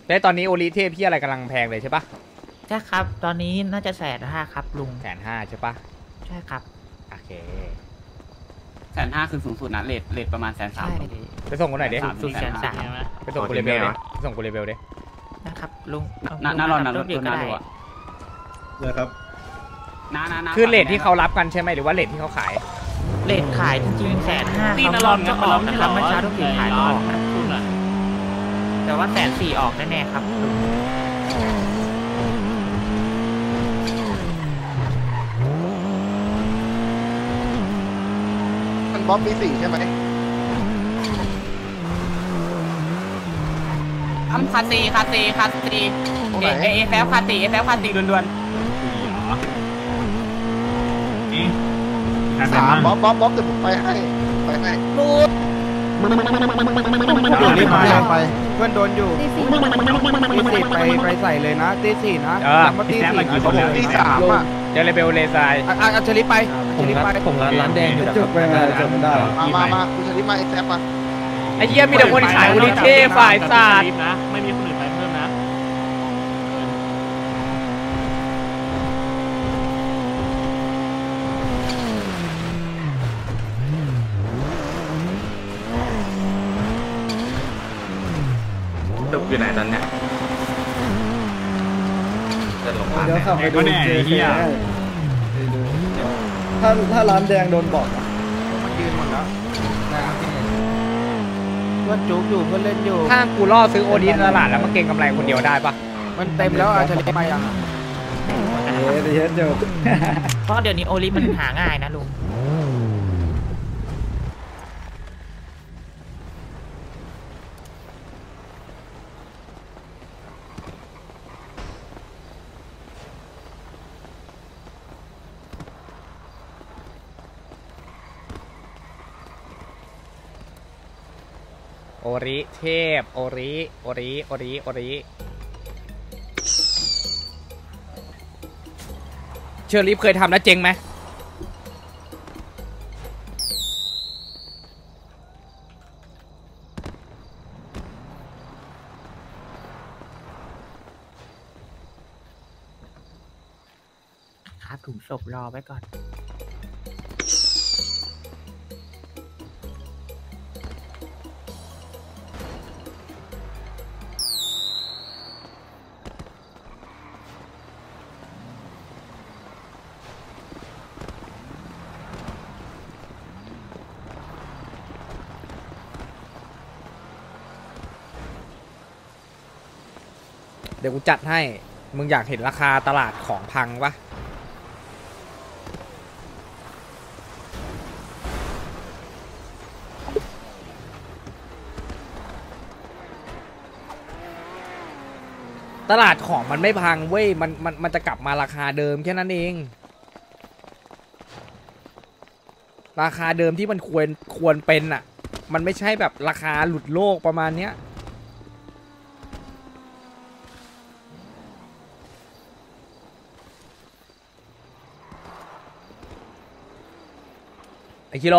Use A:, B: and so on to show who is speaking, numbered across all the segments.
A: แล้วตอนนี้โอลิเทพพี่อะไรกำลังแพงเลยใช่ปะ
B: ใช่ครับตอนนี้น่าจะ150,000ครับลุง
A: 150,000ใช่ปะ
B: ใช่ครับ
A: โอเค
C: 150,000คือสูงสุดนะเลทประมาณ130,000
B: ใช่
A: ไปส่งกูหน่อยดิ
B: สูง130,000
A: ไปส่งกูเลเบลดิไปส่งกูเลเบลดิ
B: นะครับลุง
C: น่ารอนนะ
B: ต้
C: ร
B: น
C: ถ
B: เดียวก็
C: น่า
B: ได้
C: ดูอะ
D: เลยครับ
C: น้า
A: คือเรทที่เขารับกันใช่ไหมหรือว่าเรทที่เขาขาย
B: เลทขายจริงๆ150,000
E: ตี
B: เขา
E: นารอน
B: ก็ออกนะครับเมื่อเช้าต้องกินขายก็ออกนะ
E: คุณอ่ะ
B: แต่ว่า140,000ออกแน่ๆครับลุง
D: มันบ๊อบมี4ใช่ไหม
C: คาซีเอแฟคาซีล้วน
D: 3บ๊อบเดี๋ยวผมไปให้
F: เ
D: รู
F: ดี๋ยวรีบมา
D: ไป
F: เพื่อนโดนอยู่ตีสี่ไปใส่เลยนะตีสี่นะมาตีสี่นะ
D: ที่3อ่ะ
A: เจอเลเบลเลซาย
F: อัญชลิไป
G: ผมร้านแดงอยู่จบไปไงจบไม่ได้
D: มาคุณชลิมาไอ้แซปมา
A: ไอ้เหี้ยมีแต่คนขายโอลิเทพฝ่ายศาสตร์
E: นะไม่มีคนอื่นไปเพิ่มนะ
C: ดุอยู่ไหนตอนเนี้ยจะลงมา
G: เดี๋ยวขับไปดูเจเถ้าร้านแดงโดนบอก
F: มันยืนหมดแล้วเพื่อนจุกอยู่เพื่อนเล่นอยู่
A: ถ้ากูล่อซื้อโอลิในตลาดแล้วมาเก็งกำไรคนเดียวได้ปะ
F: มันเต็มแล้วอัญชลิไปยัง
G: เดี๋ยวจบ
B: เพราะเดี๋ยวนี้โอลิมันหาง่ายนะลุง
A: โอริเทพโอริเชอร์ลิฟเคยทำแล้วเจ๊งไหม
B: ครับถุงศพรอไว้ก่อน
A: เดี๋ยวกูจัดให้มึงอยากเห็นราคาตลาดของพังปะตลาดของมันไม่พังเว้ยมันจะกลับมาราคาเดิมแค่นั้นเองราคาเดิมที่มันควรเป็นอ่ะมันไม่ใช่แบบราคาหลุดโลกประมาณเนี้ยไอคิโล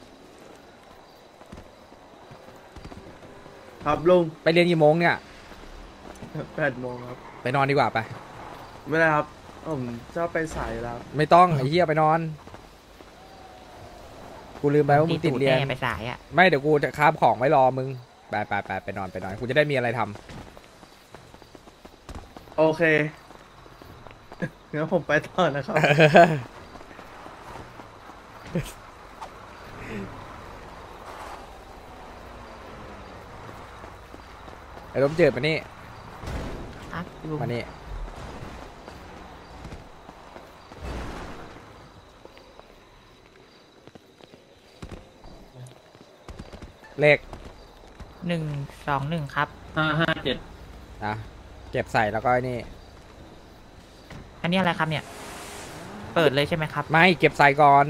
G: ครับลุง
A: ไปเรียนกี่โมงเนี่ย
G: 8 โมงครับ
A: ไปนอนดีกว่าไป
G: ไม่ได้ครับผมชอบไปสายแล้ว
A: ไม่ต้องไอ้เหี้ยไปนอน กูลืมไปว่ามึงติดเรียน
B: ไปสายอ่ะ
A: ไม่เดี๋ยวกูจะคาบของไว้รอมึงไปนอนกูจะได้มีอะไรทำ
G: โอเคงั้นผมไปต่อนะครับ
A: ไอ้ล้มเจิดมานี่
B: ครับลุง
A: มานี่เลข
B: 121ครับ
E: 557
A: นะเก็บใส่แล้วก็ไอ้นี่
B: อันนี้อะไรครับเนี่ย เปิดเลยใช่ไหมครับ
A: ไม่เก็บใส่ก่อน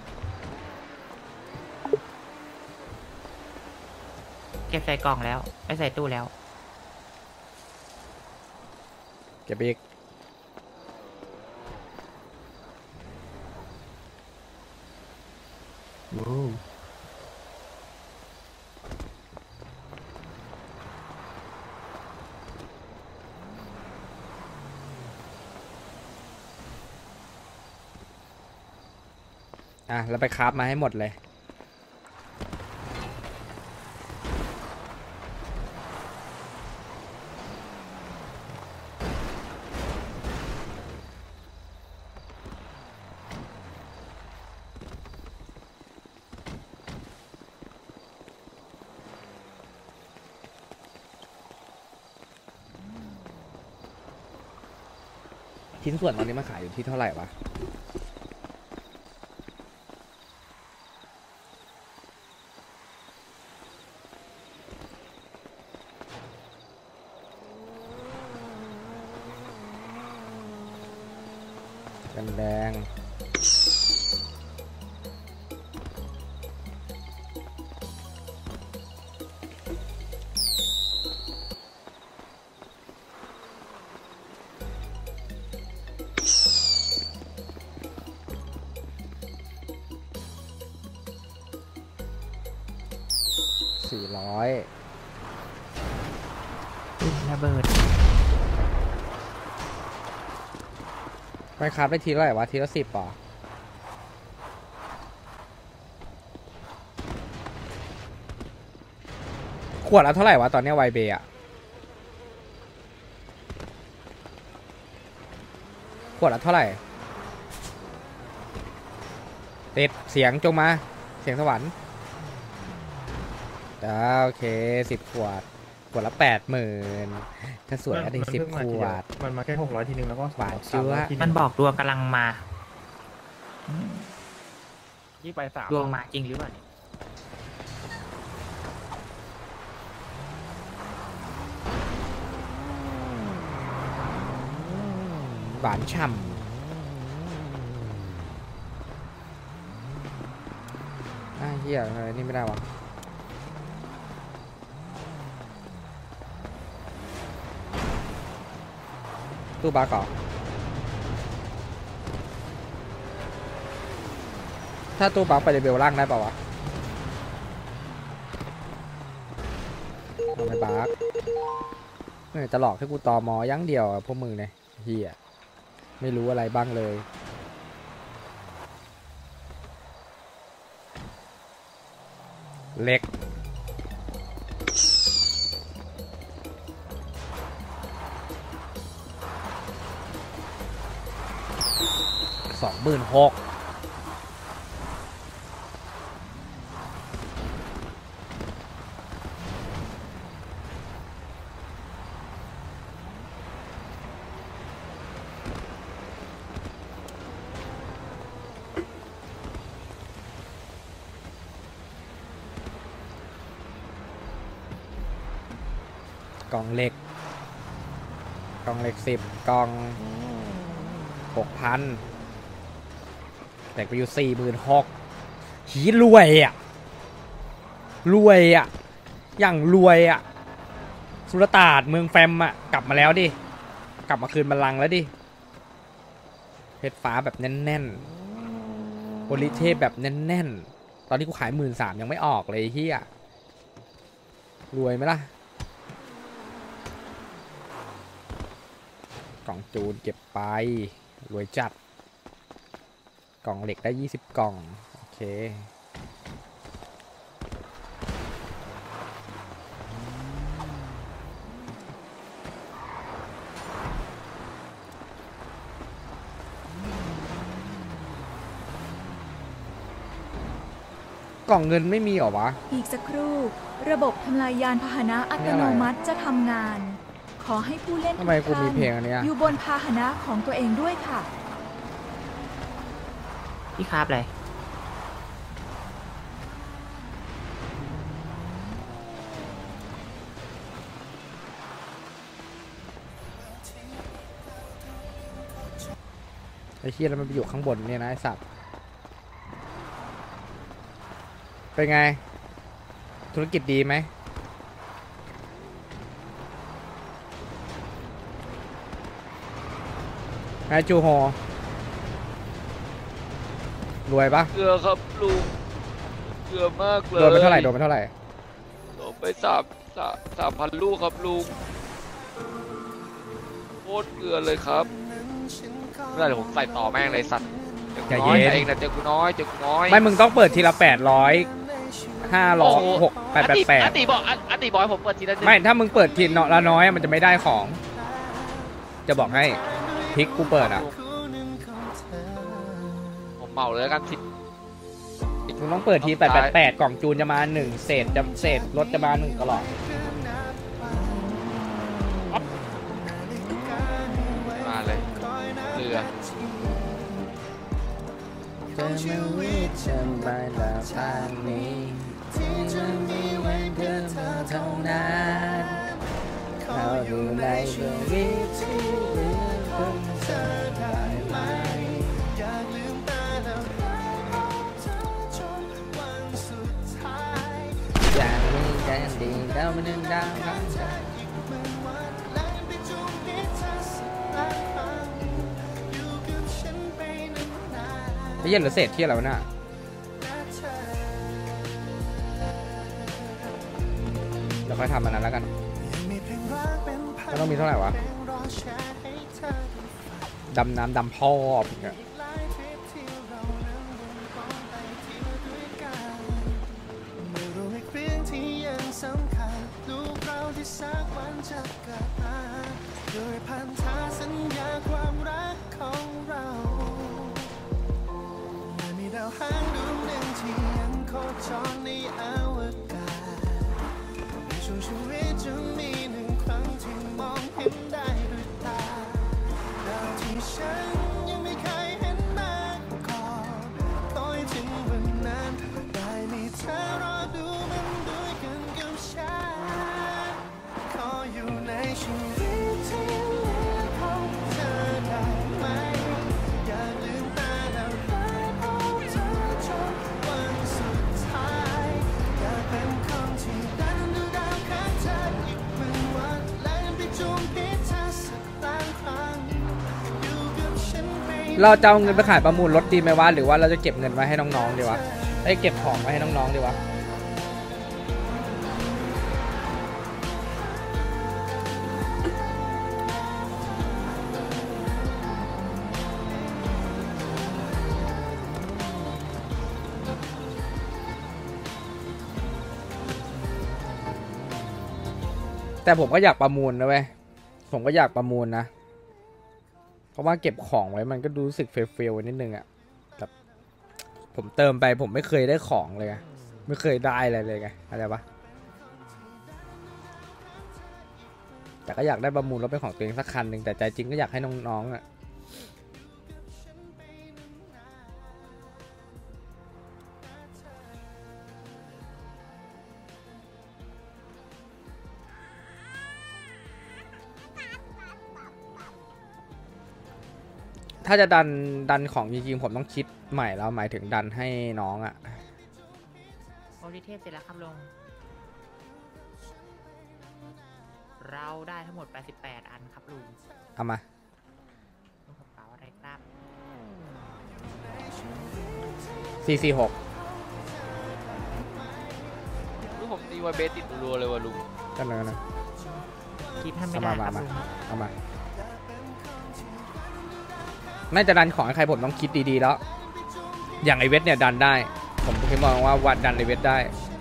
B: เก็บใส่กล่องแล้วไปใส่ตู้แล้ว
A: เก็บอีกอ่ะแล้วไปคราฟมาให้หมดเลยชิ้นส่วนตอนนี้มาขายอยู่ที่เท่าไหร่วะกันแดง400
B: ระเบิด
A: ไม่ครับได้ทีเท่าไหร่วะทีละ10ป่ะขวดละเท่าไหร่วะตอนนี้ไวเบย์อะขวดละเท่าไหร่ติดเสียงจงมาเสียงสวรรค์โอเค10 ขวดขวดละ 80,000ถ้าสวยก็ได้10 ขวด
G: มันมาแค่600ทีนึงแล้วก็
A: หวานเชื้อ
G: 300ทีนึง
B: มันบอกดวงกำลังมา
E: ยี่ไป3
B: ดวงมาจริงหรือเปล่าเนี่ย
A: หวานฉ่ำเฮียอะไรนี่ไม่ได้วะตู้บาร์ก่อนถ้าตู้บาร์ไปเลเวลล่างได้ป่าวะไม่บาร์จะหลอกให้กูตอมอยั้งเดียวพวกมึงเนี่ยเฮียไม่รู้อะไรบ้างเลยเล็ก26,000กล่องเหล็ก10กล่อง 6,000แตกไปอยู่46,000หีรวยอ่ะอย่างรวยอ่ะสุรตาดเมืองแฟมอ่ะกลับมาแล้วดิกลับมาคืนบัลลังก์แล้วดิเพชรฟ้าแบบแน่นๆโอลิเทพแบบแน่นๆตอนนี้กูขาย13,000ยังไม่ออกเลยเฮียรวยไหมล่ะกล่องจูนเก็บไปรวยจัดกล่องเหล็กได้20 กล่องโอเคกล่องเงินไม่มีหรอวะ
H: อีกสักครู่ระบบทำลายยานพาหนะอัตโนมัติจะทำงาน ขอให้ผู้เล่นทุ
A: ทำ
H: ก
A: ไมกู
H: ท่า
A: มี
H: น
A: เพลงอันเนี้ย
H: อยู่บนพาหนะของตัวเองด้วยค่ะ
B: พี่คราบอะไร
A: ไอ้เชี่ยแล้วมันไปอยู่ข้างบนเนี่ยนะไอ้สัตว์เป็นไงธุรกิจดีไหมไงจูโฮรวยปะ
I: เกลือครับลุงเกลือมากเลย
A: โดนไปเท่าไหร่โดนไปเท่าไหร่
I: โดนไป3,000 ลูกครับลุงโคตรเกลือเลยครับไม่ได้เดี๋ยวผมใส่ต่อแม่งเลยสัตว์
A: ใจ
I: น้อย
A: เย็น
I: แต่เองนะเจอกูน้อยเจอกูน้อย
A: ไม่มึงต้องเปิดทีละ800 500 6
I: อาติ
A: 888
I: อาติบอกให้ผมเปิดทีละหนึ่ง
A: ไม่ถ้ามึงเปิดทีละน้อยมันจะไม่ได้ของ จะบอกให้พริกกูเปิดอ่ะ
I: ผมเหมาเลยแล้วกันสิ
A: มึงต้องเปิดที888กล่องจูนจะมา1เศษรถจะมา1ตลอด
I: มาเลยเรือ
A: จะไม่วิจารณ์ไปแล้วทางนี้ที่จะมีไว้เพื่อเธอเท่านั้นเขาอยู่ในดวงวิถีเรื่องของเธอได้ไหมอยากลืมตาแล้วเธอจนวันสุดท้ายอยากมีกันดีแล้วไม่ดึงดาวข้างใจไอ้เหี้ย็นหรือเศษที่อะไรวะน่ะเดี๋ยวค่อยทำมันนั้นแล้วกันก็ต้องมีเท่าไหร่วะดำน้ำดำพ่อเนี่ยหางดวงหนึ่งที่ยังโคจรในอวกาศในช่วงชีวิตจะมีหนึ่งครั้งที่มองเห็นได้ด้วยตาดาวที่ฉันยังไม่เคยเห็นมาก่อนคอยถึงวันนั้นได้มีเธอรอดูมันด้วยกันกับฉันขออยู่ในชีวิตที่เหลือของเธอได้ไหมอย่าลืมตาแล้วเราจะเอาเงินไปขายประมูลรถดีไหมวะหรือว่าเราจะเก็บเงินไว้ให้น้องๆดีวะเก็บของไว้ให้น้องๆดีวะแต่ผมก็อยากประมูลนะเว้ยผมก็อยากประมูลนะเพราะว่าเก็บของไว้มันก็รู้สึกเฟลนิดนึงอะแบบผมเติมไปผมไม่เคยได้ของเลยไงไม่เคยได้อะไรเลยไงอะไรปะแต่ก็อยากได้ประมูลรถเป็นของตัวเองสักคันหนึ่งแต่ใจจริงก็อยากให้น้องๆอะถ้าจะดันของจริงๆผมต้องคิดใหม่แล้วหมายถึงดันให้น้องอะ
B: โอริเทพเสร็จแล้วครับลุงเราได้ทั้งหมด88อันครับลุง
A: เอามา
B: ลุงกระเป๋าอะไรครับ
A: 446
I: ลูกผมตีว่าเบสติดรัวเลยว่ะลุง
A: กันเลยนะ
B: คิดให้ไม่ได้ครับลุง
A: เอามาน่าจะดันของให้ใครผมต้องคิดดีๆแล้วอย่างไอเวทเนี่ยดันได้ผมคิดมองว่าวัดดันไอเวทได้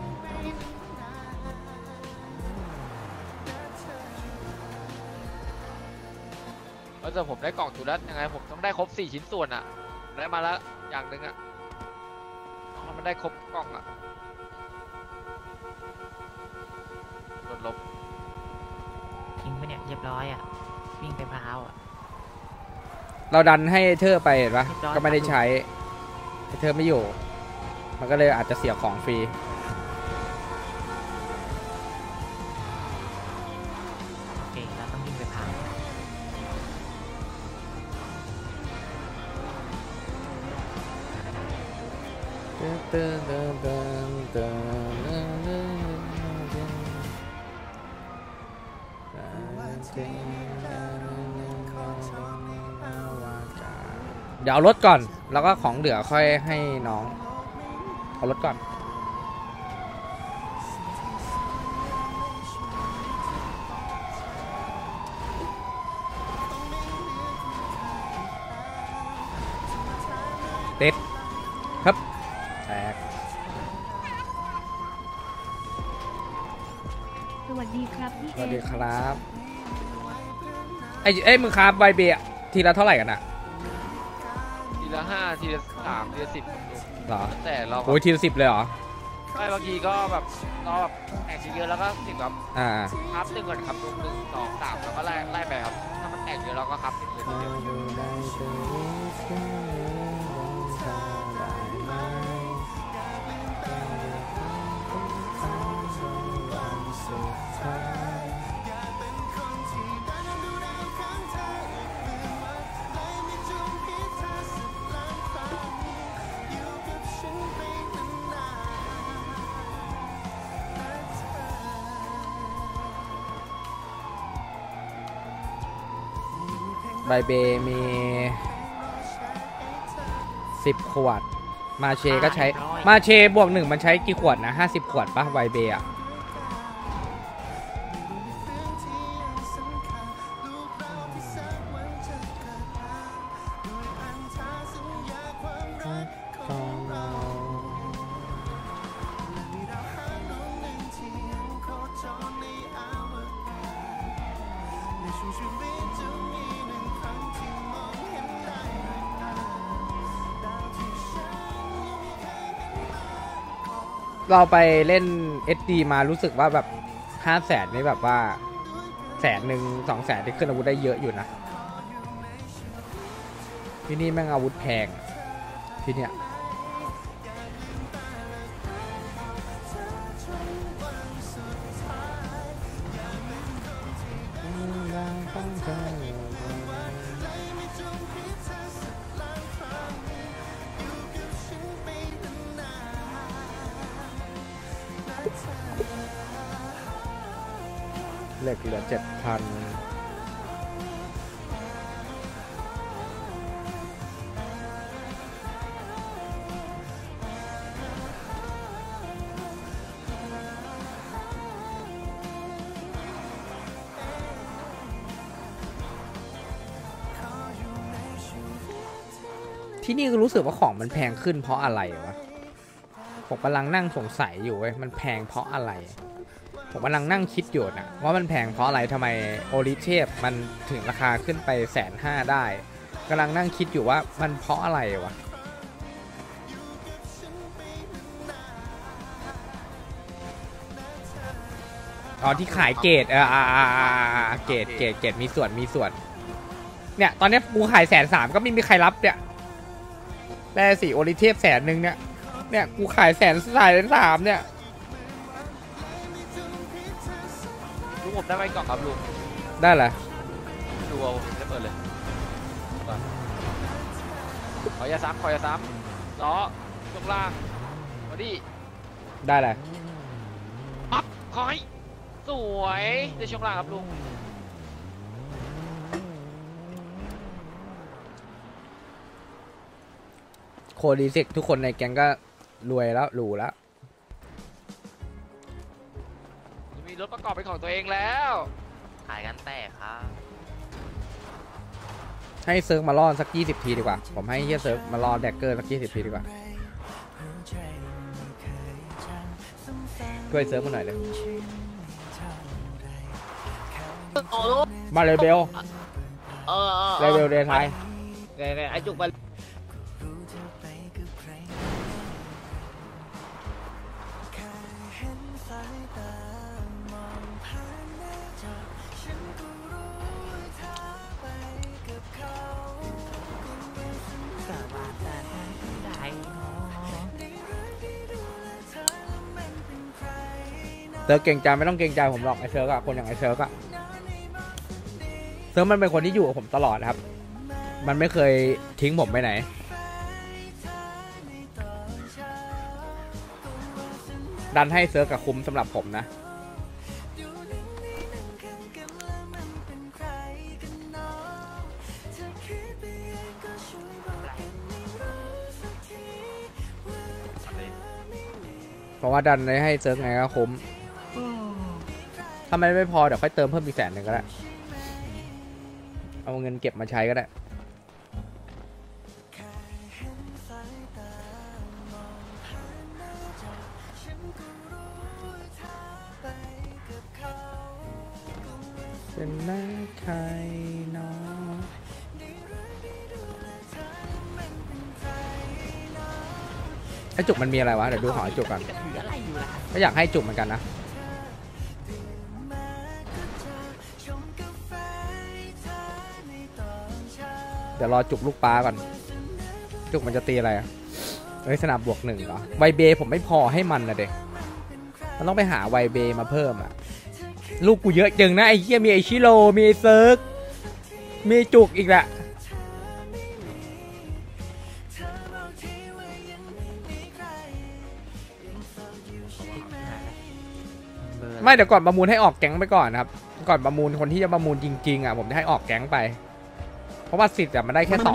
I: แล้วแต่ผมได้กล่องถูกแล้วยังไงผมต้องได้ครบ4ชิ้นส่วนอ่ะได้มาแล้วอย่างหนึ่งอ่ะมันได้ครบกล่องอ่ะลบ
B: ทิ้งไปเนี่ยเรียบร้อยอ่ะวิ่งไปพร้าวอ่ะ
A: เราดันให้เธอไปเห็นปะก็ไม่ได้ใช้เธอไม่อยู่มันก็เลยอาจจะเสียของฟรี
B: โอเคเราต้องวิ่งไปพร้าว
A: เดี๋ยวเอารถก่อนแล้วก็ของเหลือค่อยให้น้องเอารถก่อนเต็ดครับแตก
H: สวัสดีครับพี่
A: ส
H: เอ
A: วัสดีครับไอ้มึงครับไวเบะทีละเท่าไหร่กันอะ
I: ทีละ5ทีละ3ทีละ10ครับลุง
A: เหรอ
I: แต่เรา
A: โอ้ยทีละ10เลยเหรอ
I: ไม่บางทีก็แบบเราแบบแตกเยอะๆแล้วก็ติดแบบ
A: อ่า
I: ครับ1ก่อนครับลุง1 2 3แล้วก็ไล่ไปครับถ้ามันแตกเยอะเราก็ครับ1เลยทีเดียว
A: ไบเบมี10 ขวด มาเชก็ใช้ มาเชบวก 1มันใช้กี่ขวดนะ50 ขวดปะไวเบอะเราไปเล่น SD มารู้สึกว่าแบบ500,000นี่แบบว่า100,000 200,000ที่ขึ้นอาวุธได้เยอะอยู่นะที่นี่แม่งอาวุธแพงที่เนี่ยเหล็กเหลือ 7,000ที่นี่ก็รู้สึกว่าของมันแพงขึ้นเพราะอะไรวะผมกำลังนั่งสงสัยอยู่เว้ยมันแพงเพราะอะไรผมกำลังนั่งคิดอยู่นะว่ามันแพงเพราะอะไรทำไมโอริเทพมันถึงราคาขึ้นไป150,000ได้กำลังนั่งคิดอยู่ว่ามันเพราะอะไรวะอ๋อที่ขายเกรดเกรดมีส่วนเนี่ยตอนนี้กูขาย130,000ก็ไม่มีใครรับเนี่ยได้สิโอริเทพ100,000เนี่ยกูขาย130,000เนี่ย
I: ลุงผมได้ไว้ก่อนครับลุง
A: ได้แหละ
I: ดูเอาผมจะเปิดเลยก่อนขอยาซ้ำล้อช่วงล่างบอดี้
A: ได้แหละ
I: ปั๊บคอยสวยได้ช่วงล่างครับลุง
A: โคดีเซ็กทุกคนในแก๊งก็รวยแล้วหรูแล้ว
I: มีรถประกอบเป็นของตัวเองแล้ว
C: ขายกันแตกครับ
A: ให้เซิร์ฟมาล่อสัก20 ทีดีกว่าผมให้เฮียเซิร์ฟมาล่อแดกเกอร์สัก20 ทีดีกว่าช่วยเซิร์ฟมาหน่อยเลยมาเลยเบลเลยเบลเดนไทย
C: ไอ้จุกไป
A: เซิร์ฟเก่งใจไม่ต้องเก่งใจผมหรอกไอเซิร์ฟอะคนอย่างไอเซิร์ฟอะเซิร์ฟมันเป็นคนที่อยู่กับผมตลอดครับมันไม่เคยทิ้งผมไปไหนดันให้เซิร์ฟกับคุ้มสำหรับผมนะเพราะว่าดันให้เซิร์ฟไงก็คุ้มถ้าไม่พอเดี๋ยวค่อยเติมเพิ่มอีก100,000ก็ได้เอาเงินเก็บมาใช้ก็ได้เป็นหน้าใครเนาะไอจุกมันมีอะไรวะเดี๋ยวดูของไอจุกก่อนก็อยากให้จุกเหมือนกันนะเดี๋ยวรอจุกลูกปลาก่อนจุกมันจะตีอะไรอะเฮ้ยสนามบวก1เหรอไวเบผมไม่พอให้มันนะเด็กมันต้องไปหาไวเบมาเพิ่มอะลูกกูเยอะจึงนะไอ้เหี้ยมีไอชิโร่มีไอเซิร์กมีจุกอีกแหละไม่เดี๋ยวก่อนประมูลให้ออกแก๊งไปก่อนครับก่อนประมูลคนที่จะประมูลจริงๆอ่ะผมจะให้ออกแก๊งไปเพราะว่าสิทธิ์มันได้แค่2,000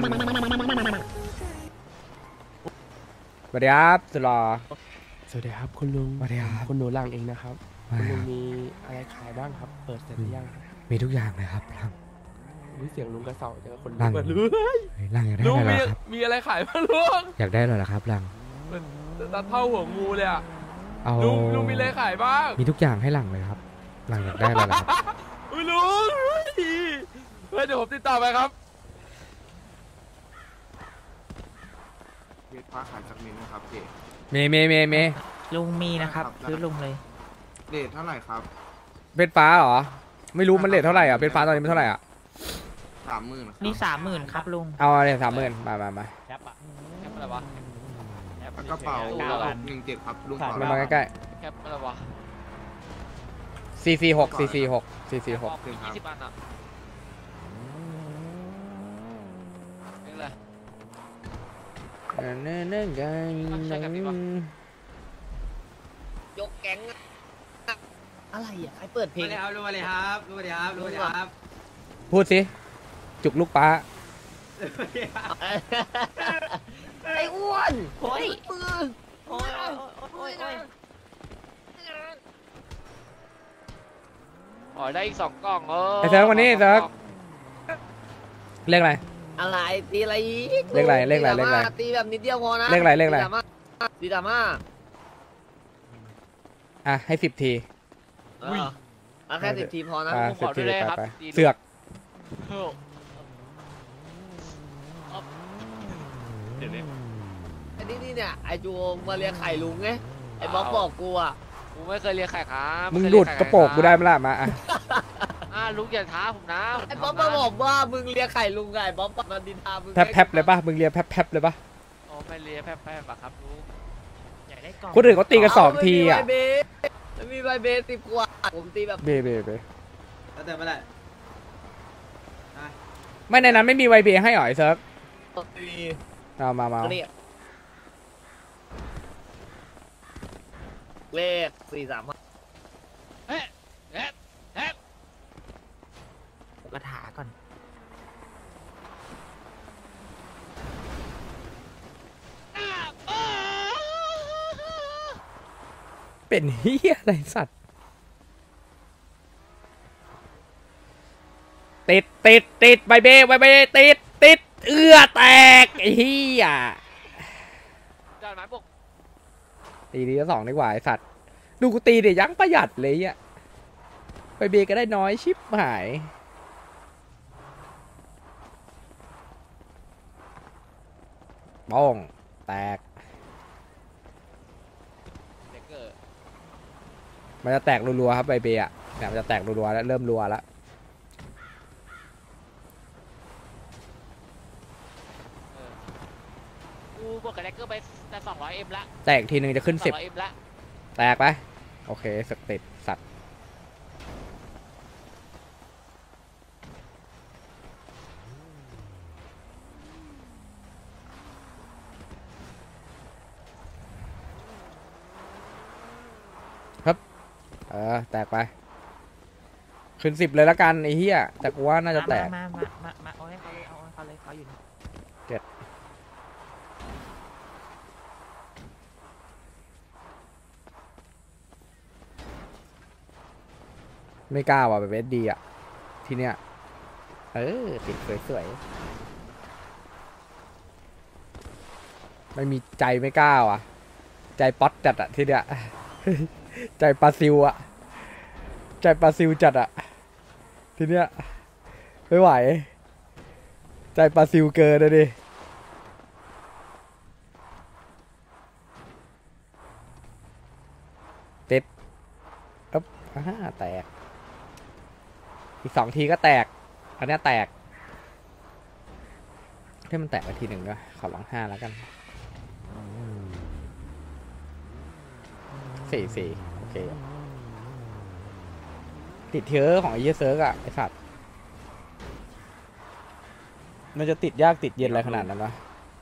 A: สวัสดีครับสุรอ
F: สวัสดีครับคุณลุง
A: สวัสดีครับ
F: คุณหนูลังเองนะครับคุณลุงมีอะไรขายบ้างครับ เปิดเสร็จหรือยังครับ
A: มีทุกอย่างเลยครับลัง
F: อุ๊ยเสียงลุงกระเสาจังคน
A: ลัง
F: เปิดเลย
A: ลังอยากได้
F: ลุง
A: อะไร
F: มี
A: เหรอครับ
F: มีอะไรขายบ้างลุง
A: อยากได้อะไรเหรอครับลัง
F: ตาเท่าหัวงูเลยอ่ะ
A: เอา
F: ลุงมีอะไรขายบ้าง
A: มีทุกอย่างให้ลังเลยครับลังอยากได้อะไรเหรอครับ
F: อุ้ยลุงเฮ้ยเดี๋ยวผมติดต่อไปครับ
D: เวทฟ้าขายสักนิดนะครับเจ
A: เม
B: ลุงมีนะครับซื้อลุงเลย
D: เดทเท่าไหร่ครับ
A: เป็นฟ้าเหรอไม่รู้มันเลทเท่าไหร่อ่ะเป็นฟ้าตอนนี้มันเท่าไหร่อ่ะ
D: 30,000
B: นี่30,000ครับลุง
A: เอาเลย30,000มา
I: แคปอะแคปอะไรวะแคป
D: กระเป๋า
I: 17
D: ครับลุง
A: มาใกล้
I: แคปอะไรวะ
A: ๆ446 446
I: ออกมี20 อันอะนี่แหละ
C: ยกแก๊งอะไรอ่ะใครเปิดเพลง
A: พูดสิจุกลูกป้า
C: ไอ้อ้วนโอ้ยโอ้ย
I: อ๋อได้อีก2 กล่อง
A: ไอ้เซิร์ฟวันนี้เซิร์ฟเลขอะไร
C: อะไรตีอะไรอีก
A: เลขอะไรเลขอะไรเลขอะไร
C: ตีแบบนิดเดียวพอนะ
A: เลขอะไรเลขอะไร
C: ตีดราม่า
A: อ่ะให้10 ที
C: เอาแค่10 ทีพอนะ
A: อ่ะ
I: ผมขอ
A: 10 ที
I: ด้วยเลยครับ
A: ไป
I: ดี
A: เสือก
I: เฮ้ย
C: ไอ้นี่เนี่ยไอ้จูมาเรียกไข่ลุงไงไอ้บ๊อบบอกกูอ่ะ
I: กูไม่เคยเรียกใครครับ
A: มึงหลุดกระโปรงกูได้ไหมล่ะมาอ่ะ
I: ลุงอย่าท้าผมนะ
C: ไอ้บ๊อบมาบอกว่ามึงเรียกไข่ลุงไงบ๊อบมาดินทามึง
A: แพบเลยป่ะมึงเรียกแพบเลยป่ะ
I: โอ้ไม่เรียกแพบๆอะครับลุง
B: อยากได้กล่อง
A: คนอื่นเขาตีกัน2 ทีอ่ะ
C: ไม่มีใบเบส10 กว่าผมตีแบบ
A: เบ
G: แล้วแต่เมื่อไหร่
A: ไม่ในนั้นไม่มีไวเบให้หรอไอ้เซิร์ฟ
C: ตี
A: เอามา
C: เนี่ยเลข435
I: เฮ้ยเฮ้ยเฮ้ย
B: กระถาก่อน
A: เป็นเฮียอะไรสัตว์ติดไวเบติดแตกไอ้เฮีย
I: จานไม้บก
A: ตีดีก็2ดีกว่าไอ้สัตว์ดูกูตีเดี๋ยวยั้งประหยัดเลยอ่ะไวเบก็ได้น้อยชิบหายบ้องแตก
I: เด็กเกอร์
A: มันจะแตกรัวๆครับไวเบอ่ะเนี่ยมันจะแตกรัวๆแล้วเริ่มรัวแล้ว
I: กูบวกกับเด็กเกอร์ไปแต่200M ละ
A: แตกทีนึงจะขึ้น10
I: 200M ละ
A: แตกไปโอเคสติดสัตว์ครับแตกไปขึ้น10เลยละกันไอ้เหี้ยแต่กูว่าน่าจะแตก
B: มาเอาให้เขาเลยเอาให้เขาเลยเขาอยู่นี่
A: ไม่กล้าว่ะแบบเอสดีอ่ะทีเนี้ยติดสวยๆไม่มีใจไม่กล้าว่ะใจป๊อตจัดอ่ะทีเนี้ย ใจปลาซิวอ่ะใจปลาซิวจัดอ่ะทีเนี้ยไม่ไหว ใจปลาซิวเกินเลยดิติดอ๊บแตกอีก2 ทีก็แตกอันเนี้ยแตกให้มันแตกไปทีหนึ่งด้วยขอลอง5แล้วกัน4โอเคติดเชื้อของไอ้เหี้ยเซิร์กอะไอ้สัตว์มันจะติดยากติดเย็นอะไรขนาดนั้นวะ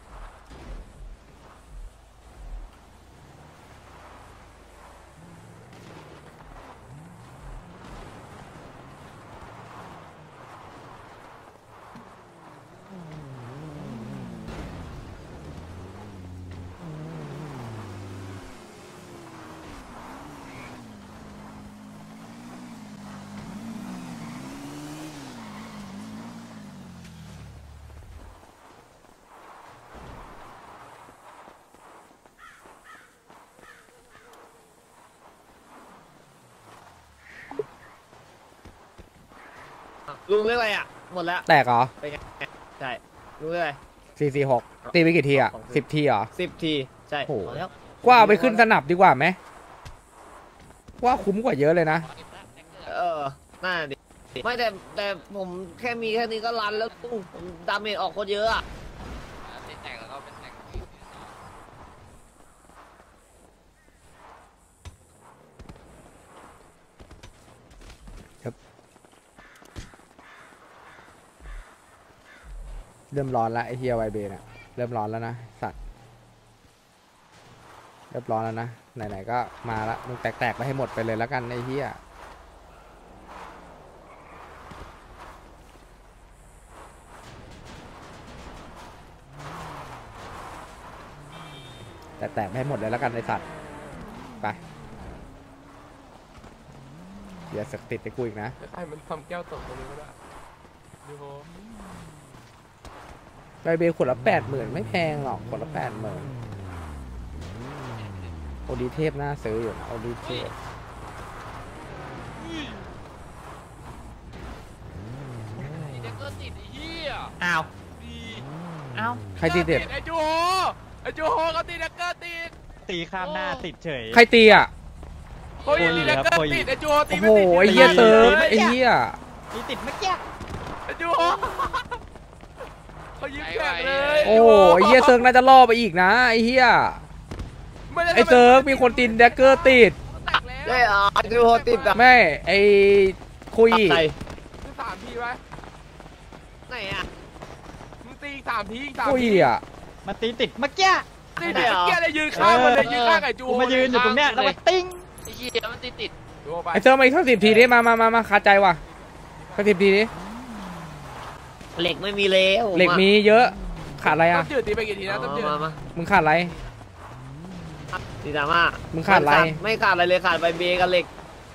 G: ลุงเรียกอะไรอ่ะ หมดแล้ว
A: แตกเหรอ
G: ใช่ลุงเรียกอะไร
A: 446ตีไปกี่ทีอ่ะ10 ทีเหรอ
G: 10 ที ใช่
A: โอ้โห
G: พอแล้ว
A: กว่าเอาไปขึ้นสนับดีกว่าไหมว่าคุ้มกว่าเยอะเลยนะ
G: น่าดีไม่แต่ผมแค่มีแค่นี้ก็รันแล้วลุงผมดาเมจออกโคตรเยอะอ่ะ
I: แตกแล้วก็เป็นแตก
A: เริ่มร้อนแล้วไอเฮียไวเบนอะเริ่มร้อนแล้วนะสัตว์เริ่มร้อนแล้วนะไหนๆก็มาละมึงแตกๆไปให้หมดไปเลยแล้วกันไอเฮียแตกๆไปให้หมดเลยแล้วกันไอสัตว์ไปเดี๋ยวสักติดไปกูอีกนะ
E: ใครมันทำแก้วตกตรงนี้ก็ได้ดูโห
A: ไวเบนขวดละ80,000ไม่แพงหรอกขวดละ80,000โอดีเทพน่าซื้ออยู่นะโอดีเทพ
I: นี่เด็กก็ติดไอ้เหี้ย
B: อ้าว
I: ดี
B: อ้าว
A: ใครตีเด็ด
I: ไอ้จูโฮไอ้จูโฮเขาตีเด็กเกอร์ติด
E: ตีข้ามหน้าติดเฉย
A: ใครตีอ่ะ
I: โอ้ยตีเด็กเกอร์ติดไอ้จูโฮตี
A: โอ้
I: ไม่
A: โห
I: ติด
A: ไอเฮียเซิร์ฟไอเฮีย
E: ตีติดเมื่อกี้
I: ไอ้จูโฮเขายิ้มแฉ่งเลย
A: โอ้โหไอเฮียเซิร์ฟน่าจะล่อไปอีกนะไอเฮียไอเซิร์ฟมีคนตีนแดกเกอร์ติด
I: แตกแล้ว
G: ได้ดูโฮติดอ่ะ
A: แม่ไอคุย
G: ใคร
I: มึง3 ทีไว้
G: ไหนอ่ะ
I: มึงตีอีก3 ทีอีก3
A: คุย
I: ที
A: อ่ะ
E: มาตีติดเมื่อกี้
I: ตีเด็กเกอร์เลยยืนข้างมันเลยยืนข้างไอ้จูโฮ
E: กูมายืนอยู่ตรงเนี้ยแล้วมันติ้ง
I: ไอ้เหี้ยมันติดดูไป
A: ไอเซิร์ฟมาอีกสัก10 ทีดิมาคาใจว่ะสัก10 ทีดิ
G: เหล็กไม่มีแล้ว
A: เหล็กมีเยอะขาดอะไร
I: ต้
A: อ่ะ
I: มจืดตีไปกี่ทีนะต้มจืด
G: มา
A: มึงขาดอะไร
G: ตีดราม่า
A: มึงขาดอะไร
G: ไม่ขาดอะไรเลยขาดใบเบกับเหล็ก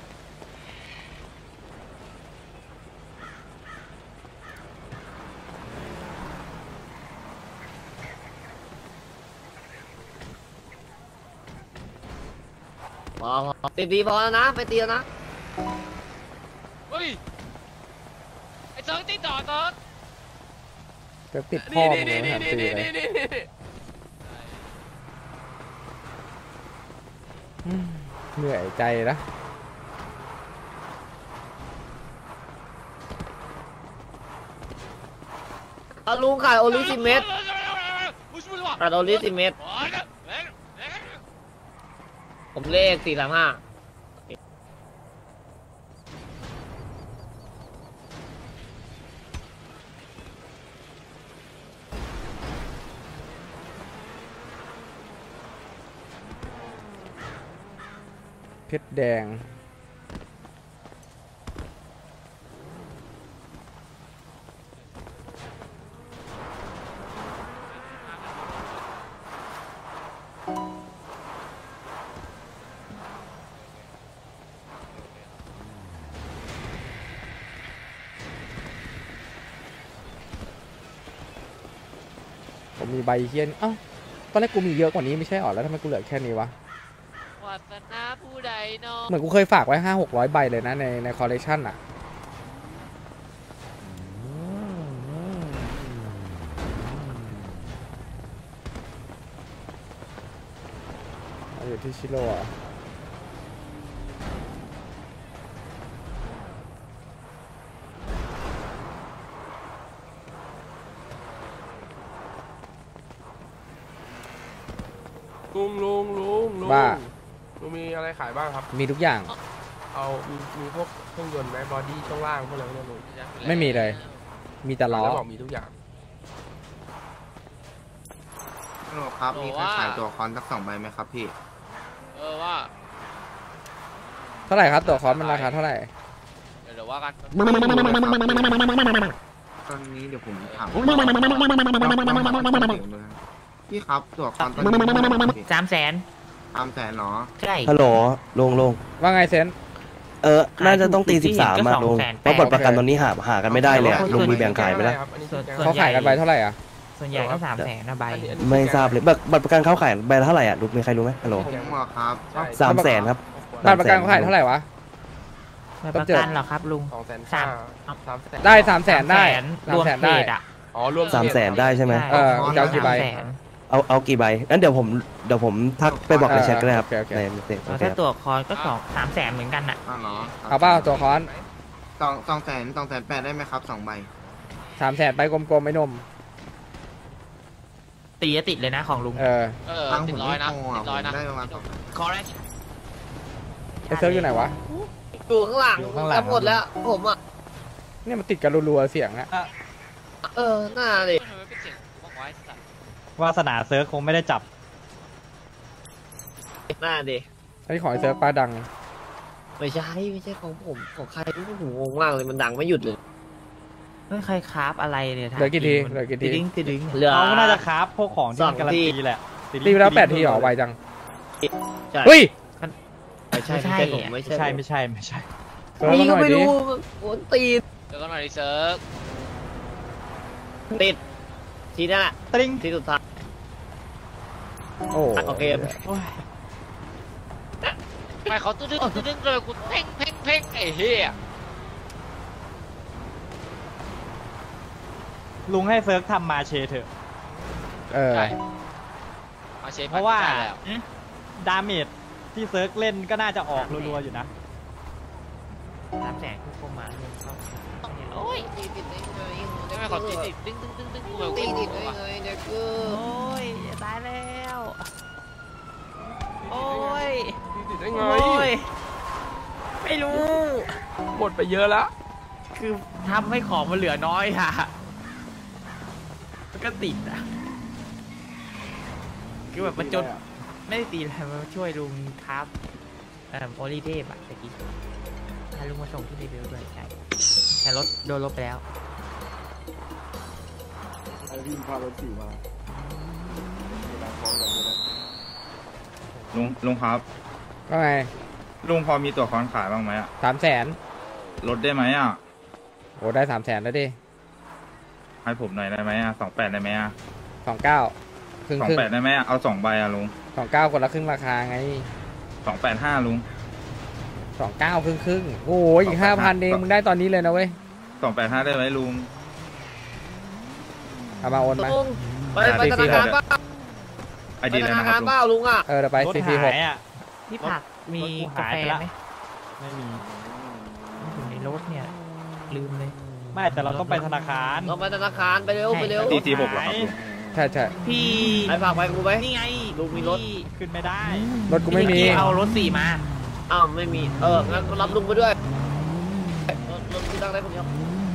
G: พอตีดีพอแล้วนะไปตีแล้วนะ
I: เฮ้ยไอ้เซิร์ฟตีต่อเซิร์ฟ
A: เซิร์ฟติดพ่อมึงเลยนะตีเลยเหนื่อยใจนะ
G: เอาลุงขายโอลิ10 เม็ดขายโอลิ10 เม็ดผมเลข435
A: เพชรแดงผมมีใบเฮียนเอ้าตอนแรกกูมีเยอะกว่านี้ไม่ใช่หรอแล้วทำไมกูเหลือแค่นี้วะ
I: วาสนาผู้ใดเนาะ
A: เหมือนกูเคยฝากไว้500-600 ใบเลยนะในคอลเลคชันอ่ะอยู่ที่ชิโร่อะ
J: ลุง
A: ว่า
J: ลุงมีอะไรขายบ้างครับ
A: มีทุกอย่าง
J: เอามีพวกเครื่องยนต์ไหมบอดี้ช่วงล่างพวกอะไรเนี่ยลุง
A: ไม่มีเลย มีแต่ล้อ
J: แล้วบอกมีทุกอย่าง
D: ฮัลโหลครับ มีใครขายตัวคอนสัก2 ใบไหมครับพี่
I: ว่า
A: เท่าไหร่ครับตัวคอร์สมันราคาเท่าไหร่
I: เดี๋ยวว่ากัน
D: ตอนนี้เดี๋ยวผมถามพี่ครับตัวคอนตอนนี้
B: 300,000
D: 300,000เนาะ
B: ใช่
F: ฮัลโหลลง
A: ว่าไงเซน
F: น่าจะต้องตี 13มาลง
B: 200,000
F: เพราะบัตรประกันตอนนี้หากันไม่ได้เลยลุงมีแบ่งขายไปแล้ว
A: เขาขายกันไปเท่าไหร่อ่ะ
B: ส่วนใหญ่ก็300,000นะใบ
F: ไม่ทราบเลยบัตรประกันเขาขายใบละเท่าไหร่อ่ะลุงมีใครรู้ไหมฮัลโหล
D: ผมบอกครับ
F: 300,000ครับ
A: บ้านประกันเขาขายเท่าไหร่วะ
B: ประกันเหรอครับลุง
A: ได้ 300,000 ได้
B: รวม
A: 300,000
B: เพ
A: ได้
B: จอ่ะ
J: อ๋อรวม
F: 300,000ได้ใช่ไหม
A: เออจะเอากี่ใบ
F: เอากี่ใบงั้นเดี๋ยวผมทักไปบอกในแชทก็ได้ครับ
A: โอเค
F: ในเมสเซจ
B: แล้วถ้าตัวคอนก็300,000เหมือนกันอ่ะ
D: เนาะ
A: เอาเปล่าตัวคอน
D: 200,008ได้ไหมครับ2 ใบ
A: 300,000ไปกลมๆไอ้หนม
B: ตีจะติดเลยนะของลุง
D: ตัง
I: ติ
D: ผ
I: ด
D: ม
I: ร้อย
D: ไม่
I: นะ
D: พอ
I: ติดร้อยนะ
D: ได้ประมาณ
B: คอร์เร
A: ไอ้เซิร์ฟอยู่ไหนวะ
G: อยู่ข้างหลัง
E: อยู่ข้างหลัง
G: จะหมดแล้วผมอ่ะ
A: เนี่ยมันติดกันรัวๆเสียงอะ
G: น่าเลย
I: เป็นเสียงบอกไว้สัตว์
E: วาสนาเซิร์ฟคงไม่ได้จับ
G: น่าดิ
A: อันนี้ของไอ้เซิร์ฟป้าดัง
G: ไม่ใช่ของผมของใครไม่รู้ผมงงมากเลยมันดังไม่หยุดเลย
B: เฮ้ยใครคราฟอะไรเนี่ย
A: เหลือกี่ทีเหลือกี่ที
B: ติดึง
G: เหลือ
E: เขาก็น่าจะคราฟพวกของที่มัน
G: 2
E: การันตีแหละ
A: ตีไปแล้ว8 ทีเหรอไวจัง
G: ใช่
A: เฮ้ย
G: ไม่ใช่ผมไม่
E: ไม่
G: ใช่
E: ใช่
G: ผม
E: ไม่ใช่ไม่ใช่
A: เซิร์ฟ
G: นี่
A: มาหน่อยดิ
G: ก็ไม่รู้โอนตีน
I: เดี๋ยวก็หน่อยดิเซิร์ฟ
G: ติดทีนั่นแหละ
E: ตริง
G: ทีสุดท้าย
A: โอ้
G: โอเค
I: ไม่เขาตึ้งเลยกูเพ่งไอ้เหี้ย
E: ลุงให้เซิร์ฟทำมาเชเถอะ
I: ใช่มาเชฟ
E: เพราะว่า
I: ได้แล้ว
E: ดาเมจที่เซิร์ฟเล่นก็น่าจะออกรัวๆอยู่นะ
B: 300,000พวกมาลุงเขา
I: โอ้ย
G: ตีติดได้ไง
I: ทำไมเขาติดตึ้งกูแบบ
G: ตี
I: กู
G: ติดได้ไงเด็กเกอ
B: โอ้ยตายแล้วโอ้ย
J: ติดได้ไง
B: โอ้ยไม่รู้
J: หมดไปเยอะแล้ว
B: คือทำให้ของมันเหลือน้อยอะมันก็ติดอะคือแบบมันจนไม่ได้ตีอะไรมาช่วยลุงครับโอลิเทปอะตะกี้ถ้าลุงมาส่งที่รีวิวด้วยใช่แต่รถโดนลบไปแล้ว
K: ลุงครับ
A: ว่าไง
K: ลุงพอมีตัวคอนขายบ้างไหมอ่ะ
A: 300,000
K: ลดได้ไหมอ่ะ
A: โอ้ได้300,000แล้วดิ
K: ให้ผมหน่อยได้ไหมอ่ะ28ได้ไหมอ่ะ
A: 29ครึ่ง
K: 28ได้ไหมอ่ะเอา2 ใบอ่ะลุง
A: 29คนละครึ่งราคาไง
K: 285ลุง
A: 29ครึ่งโอ้ยอีก 5,000 เองมึงได้ตอนนี้เลยนะเว้ย
K: 285ได้ไหมลุง
A: เอามาโอนมา
G: ลุงไปธนาคารเปล่า
K: ไอ
G: ไป
K: ดี
G: ธ
K: เลย
G: นา
K: นะค
G: คา
K: รั
G: ร
K: บลุง
G: เปล่าลุงอ่ะ
A: เดี๋ยวไป
E: รถ
A: CP6
E: หายอ่ะ
B: พี่ผักมี
E: รถกู
B: กา
E: หาย
B: แฟ
E: ไปละ
B: ไหม
E: ไม่มี
B: อยู่ในรถเนี่ยลืมเลย
E: ไม่แต่เราต้องไปธนาคาร
G: เราไปธนาคารไปเร็วไปเร็ว
K: TT6 เหรอครับลุง
A: ใช่
B: พี่
G: ไปฝากไปกูไหม
B: นี่ไง
G: ลุงมีรถ
B: พี่
E: ขึ้นไม่ได้
A: รถกูไม่มี
B: พี่เอารถ4มา
G: อ้าวไม่มีงั้นรับลุงไปด้วยรถที่ตั้งได้คนเดียว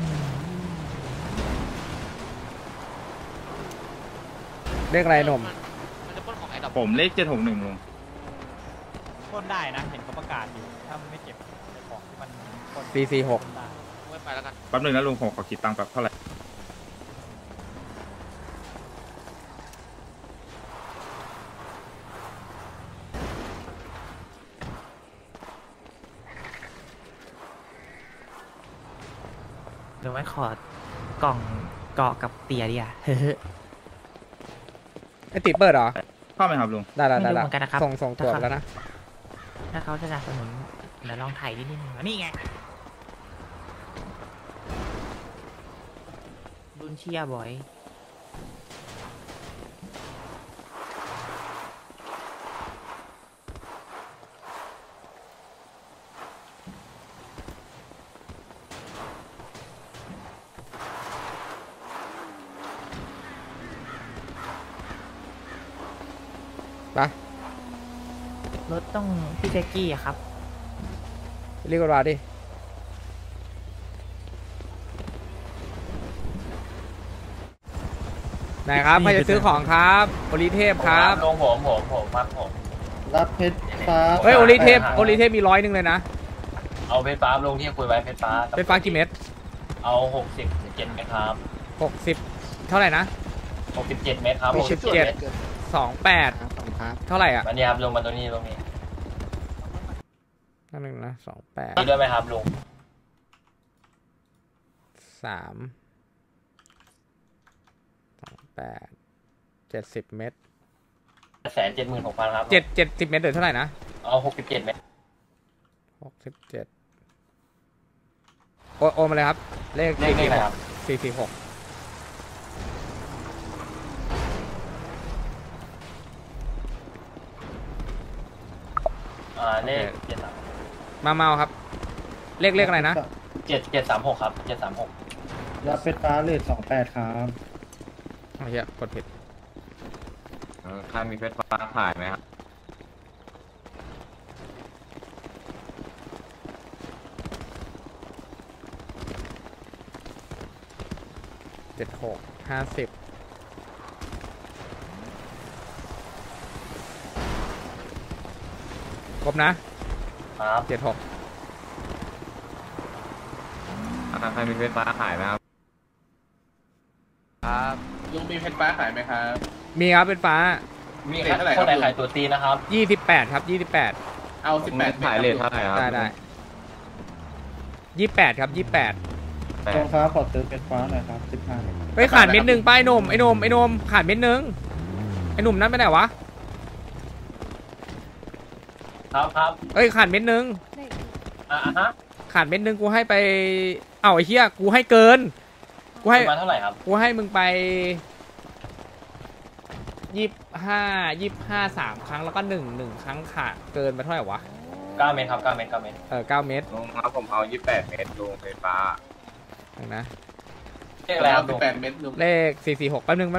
A: เรียกอะไรหนุ่ม
I: มันจะปล้นของไอ้ดอก
K: ผมเลข761ลุง
E: ปล้นได้นะ เห็นเขาประกาศอยู่ ถ้าไม่เก็บของที่มันปล้น
A: CC6
E: ปล้นได้
I: ไม่ไปแล้วกัน
K: แป๊บนึงนะลุงผมขอคิดตังค์แบบเท่าไหร่
B: เดี๋ยวไว้ขอกล่องเกาะกับเตียดิอ่ะ
A: ไอติเปิดเหรอ
K: เข้าไหมครับลุง
A: ได้ละ
B: ไม่รู้เหมือนกันนะครับ
A: ส่งตัวแล้วนะ
B: ถ้าเขาจะสนับสนุนเดี๋ยวลองถ่ายนิดนึงนี่ไงดุนเชียบอยรถต้องพี่แจ็คกี้อะครับ
A: เรียกว่าดิไหนครับใครจะซื้อของครับโอลิเทพครับ
E: ลงผมครับผม
F: รับเพชรฟ้า
A: เฮ้ยโอลิเทพมี100เลยนะ
E: เอาเพชรฟ้าลงที่คุยไว้เพชรฟ้า
A: เป็นฟ้ากี่เม็ด
E: เอา67 เม็ดครับ
A: 60เท่าไหร่นะ
E: 67 เม็ดครับ
A: 28เท่าไหร่อ่ะ
E: อันนี้ครับลงมาตรงนี้
A: นั่นหนึ่งนะ
E: นี่ด้วยไหมครับลุง
A: 70เม็ด
E: 176,000 ครับ
A: 70เม็ดหรือเท่าไหร่นะ
E: เอา67 เม็ด
A: 67โอมาเลยครับเลข
E: เลขอะไรครับ
A: 446
E: เลข
A: มาเมาครับเลขอะไรนะ
E: 736ครับ736
F: รับเพชรฟ้าเลท28ครับ
A: โอเคกดผิด
K: ใครมีเพชรฟ้าขายไหมครับ
A: 76 50ครบนะครับ 76
K: ใครมีเพชรฟ้าขายไหมครับ
D: ลุงมีเพชรฟ้าขายไหมครับ
A: มีครับเป็นฟ้า
E: มีคนไหนขายตัวตีนะครับ
A: 28ครับ28
D: เอา18
K: ขายเลทเท่าไหร่ครับ
A: ได้28ครับ28
F: ตรงฟ้าขอซื้อเพชรฟ้าหน่อยครับ15เม็ด
A: เฮ้ยขาดเม็ดหนึ่งป้ายนมไอ้นมขาดเม็ดหนึ่งไอ้หนุ่มนั้นไปไหนวะ
E: ครับ
A: เอ้ยขาดเม็ดหนึ่ง
E: ฮะ
A: ขาดเม็ดหนึ่งกูให้ไปไอ้เหี้ยกูให้เกินกูให้
E: มาเท่าไหร่ครับ
A: กูให้มึงไป25 3 ครั้งแล้วก็1 ครั้งขาดเกินไปเท่าไหร่วะ
E: 9 เม็ดครับ9 เม็ด
A: 9 เม็ด
K: ลุงครับผมเอา28เม็ดลุงไฟฟ้า
A: นะ
E: เลขอะไรครับลุง
D: 18 เม็ดลุง
A: เลข446แป๊บนึง446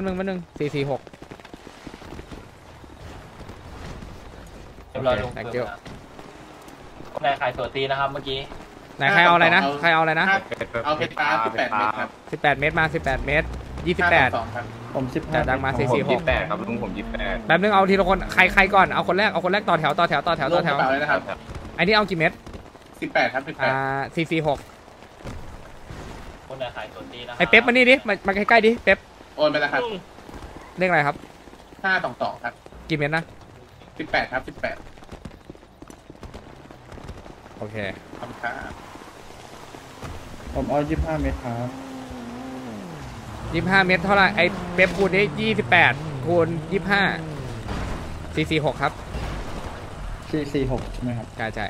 E: เรียบร้อยลุง
A: Thank you
E: คนไหนขายตัวตีนะครับเมื่อกี้
A: ไหนใครเอาอะไรนะใครเอาอะไรนะ
D: เอาเพชรฟ้า18 เม็ดครับ
A: 18 เม็ดมา18 เม็ด28
D: 2ครับ
F: ผม
A: จะดังมา
K: ผม
A: 446
K: 28ครับลุงผม28
A: แป๊บนึงเอาทีละคนใครก่อนเอาคนแรกต่อแถว
D: ลงกระเป๋าเลยนะครับ
A: ไอ้นี่เอากี่เม็ด
D: 18 ครับ
A: 446
E: คนไหนขายตัวตีนะครับ
A: ไอ้เป๊ปมานี่ดิมาใกล้ๆดิเป๊ป
D: 18 โอนไปแล้วครับ
A: เลขอะไรครับ
D: 522 ครับ
A: กี่เม็ดนะ
D: 18 ครับ 18
A: โอเค
D: ขอบคุณครับ
F: ผมเอา25เม็ดครับ
A: 25 เม็ดเท่าไหร่ไอ้เป๊ปคูณได้28คูณ25 446ครับ
F: 446ใช่ไหมครับ
A: ใช่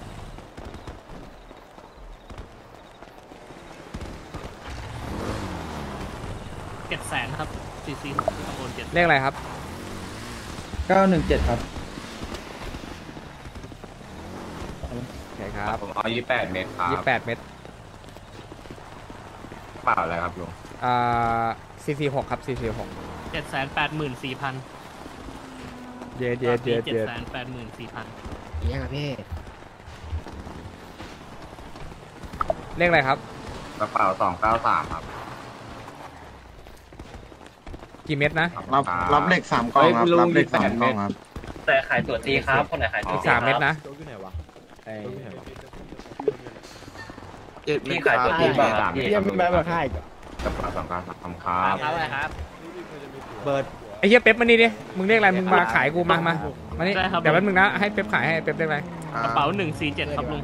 A: 700,000ครับ446โอน7เลขอะไรครับ
F: 917ครับ
A: โอเคครับ
K: ผมเอา28เม็ดครับ
A: 28 เม็ด
K: เปล่าอะไรครับลุง
A: 446ครับ446
E: 784,000
A: เย็ด
G: ยังไงพี่
A: เลขอะไรครับ
K: กระเป๋า293ครับ
A: กี่เม็ดนะ
F: รับเหล็ก3กล่องครับรับเหล็ก3กล่องครับ
E: แต่ขายตัวตีครับคนไหนขายตัวตี
A: 3 เม็ดนะ
E: พี่ขายตัวตีบ้างพี่
K: ยังไม่มาให้กระเป๋า293ครับ
E: อะไรครับ
A: ไอ้เหี้ยเป๊ปมานี่ดิมึงเรียกอะไรมึงมาขายกูมานี่เดี๋ยวแป๊บนึงนะให้เป๊ปขายให้เป๊ปเรียกอะไร
E: กระเป๋า147ครับลุง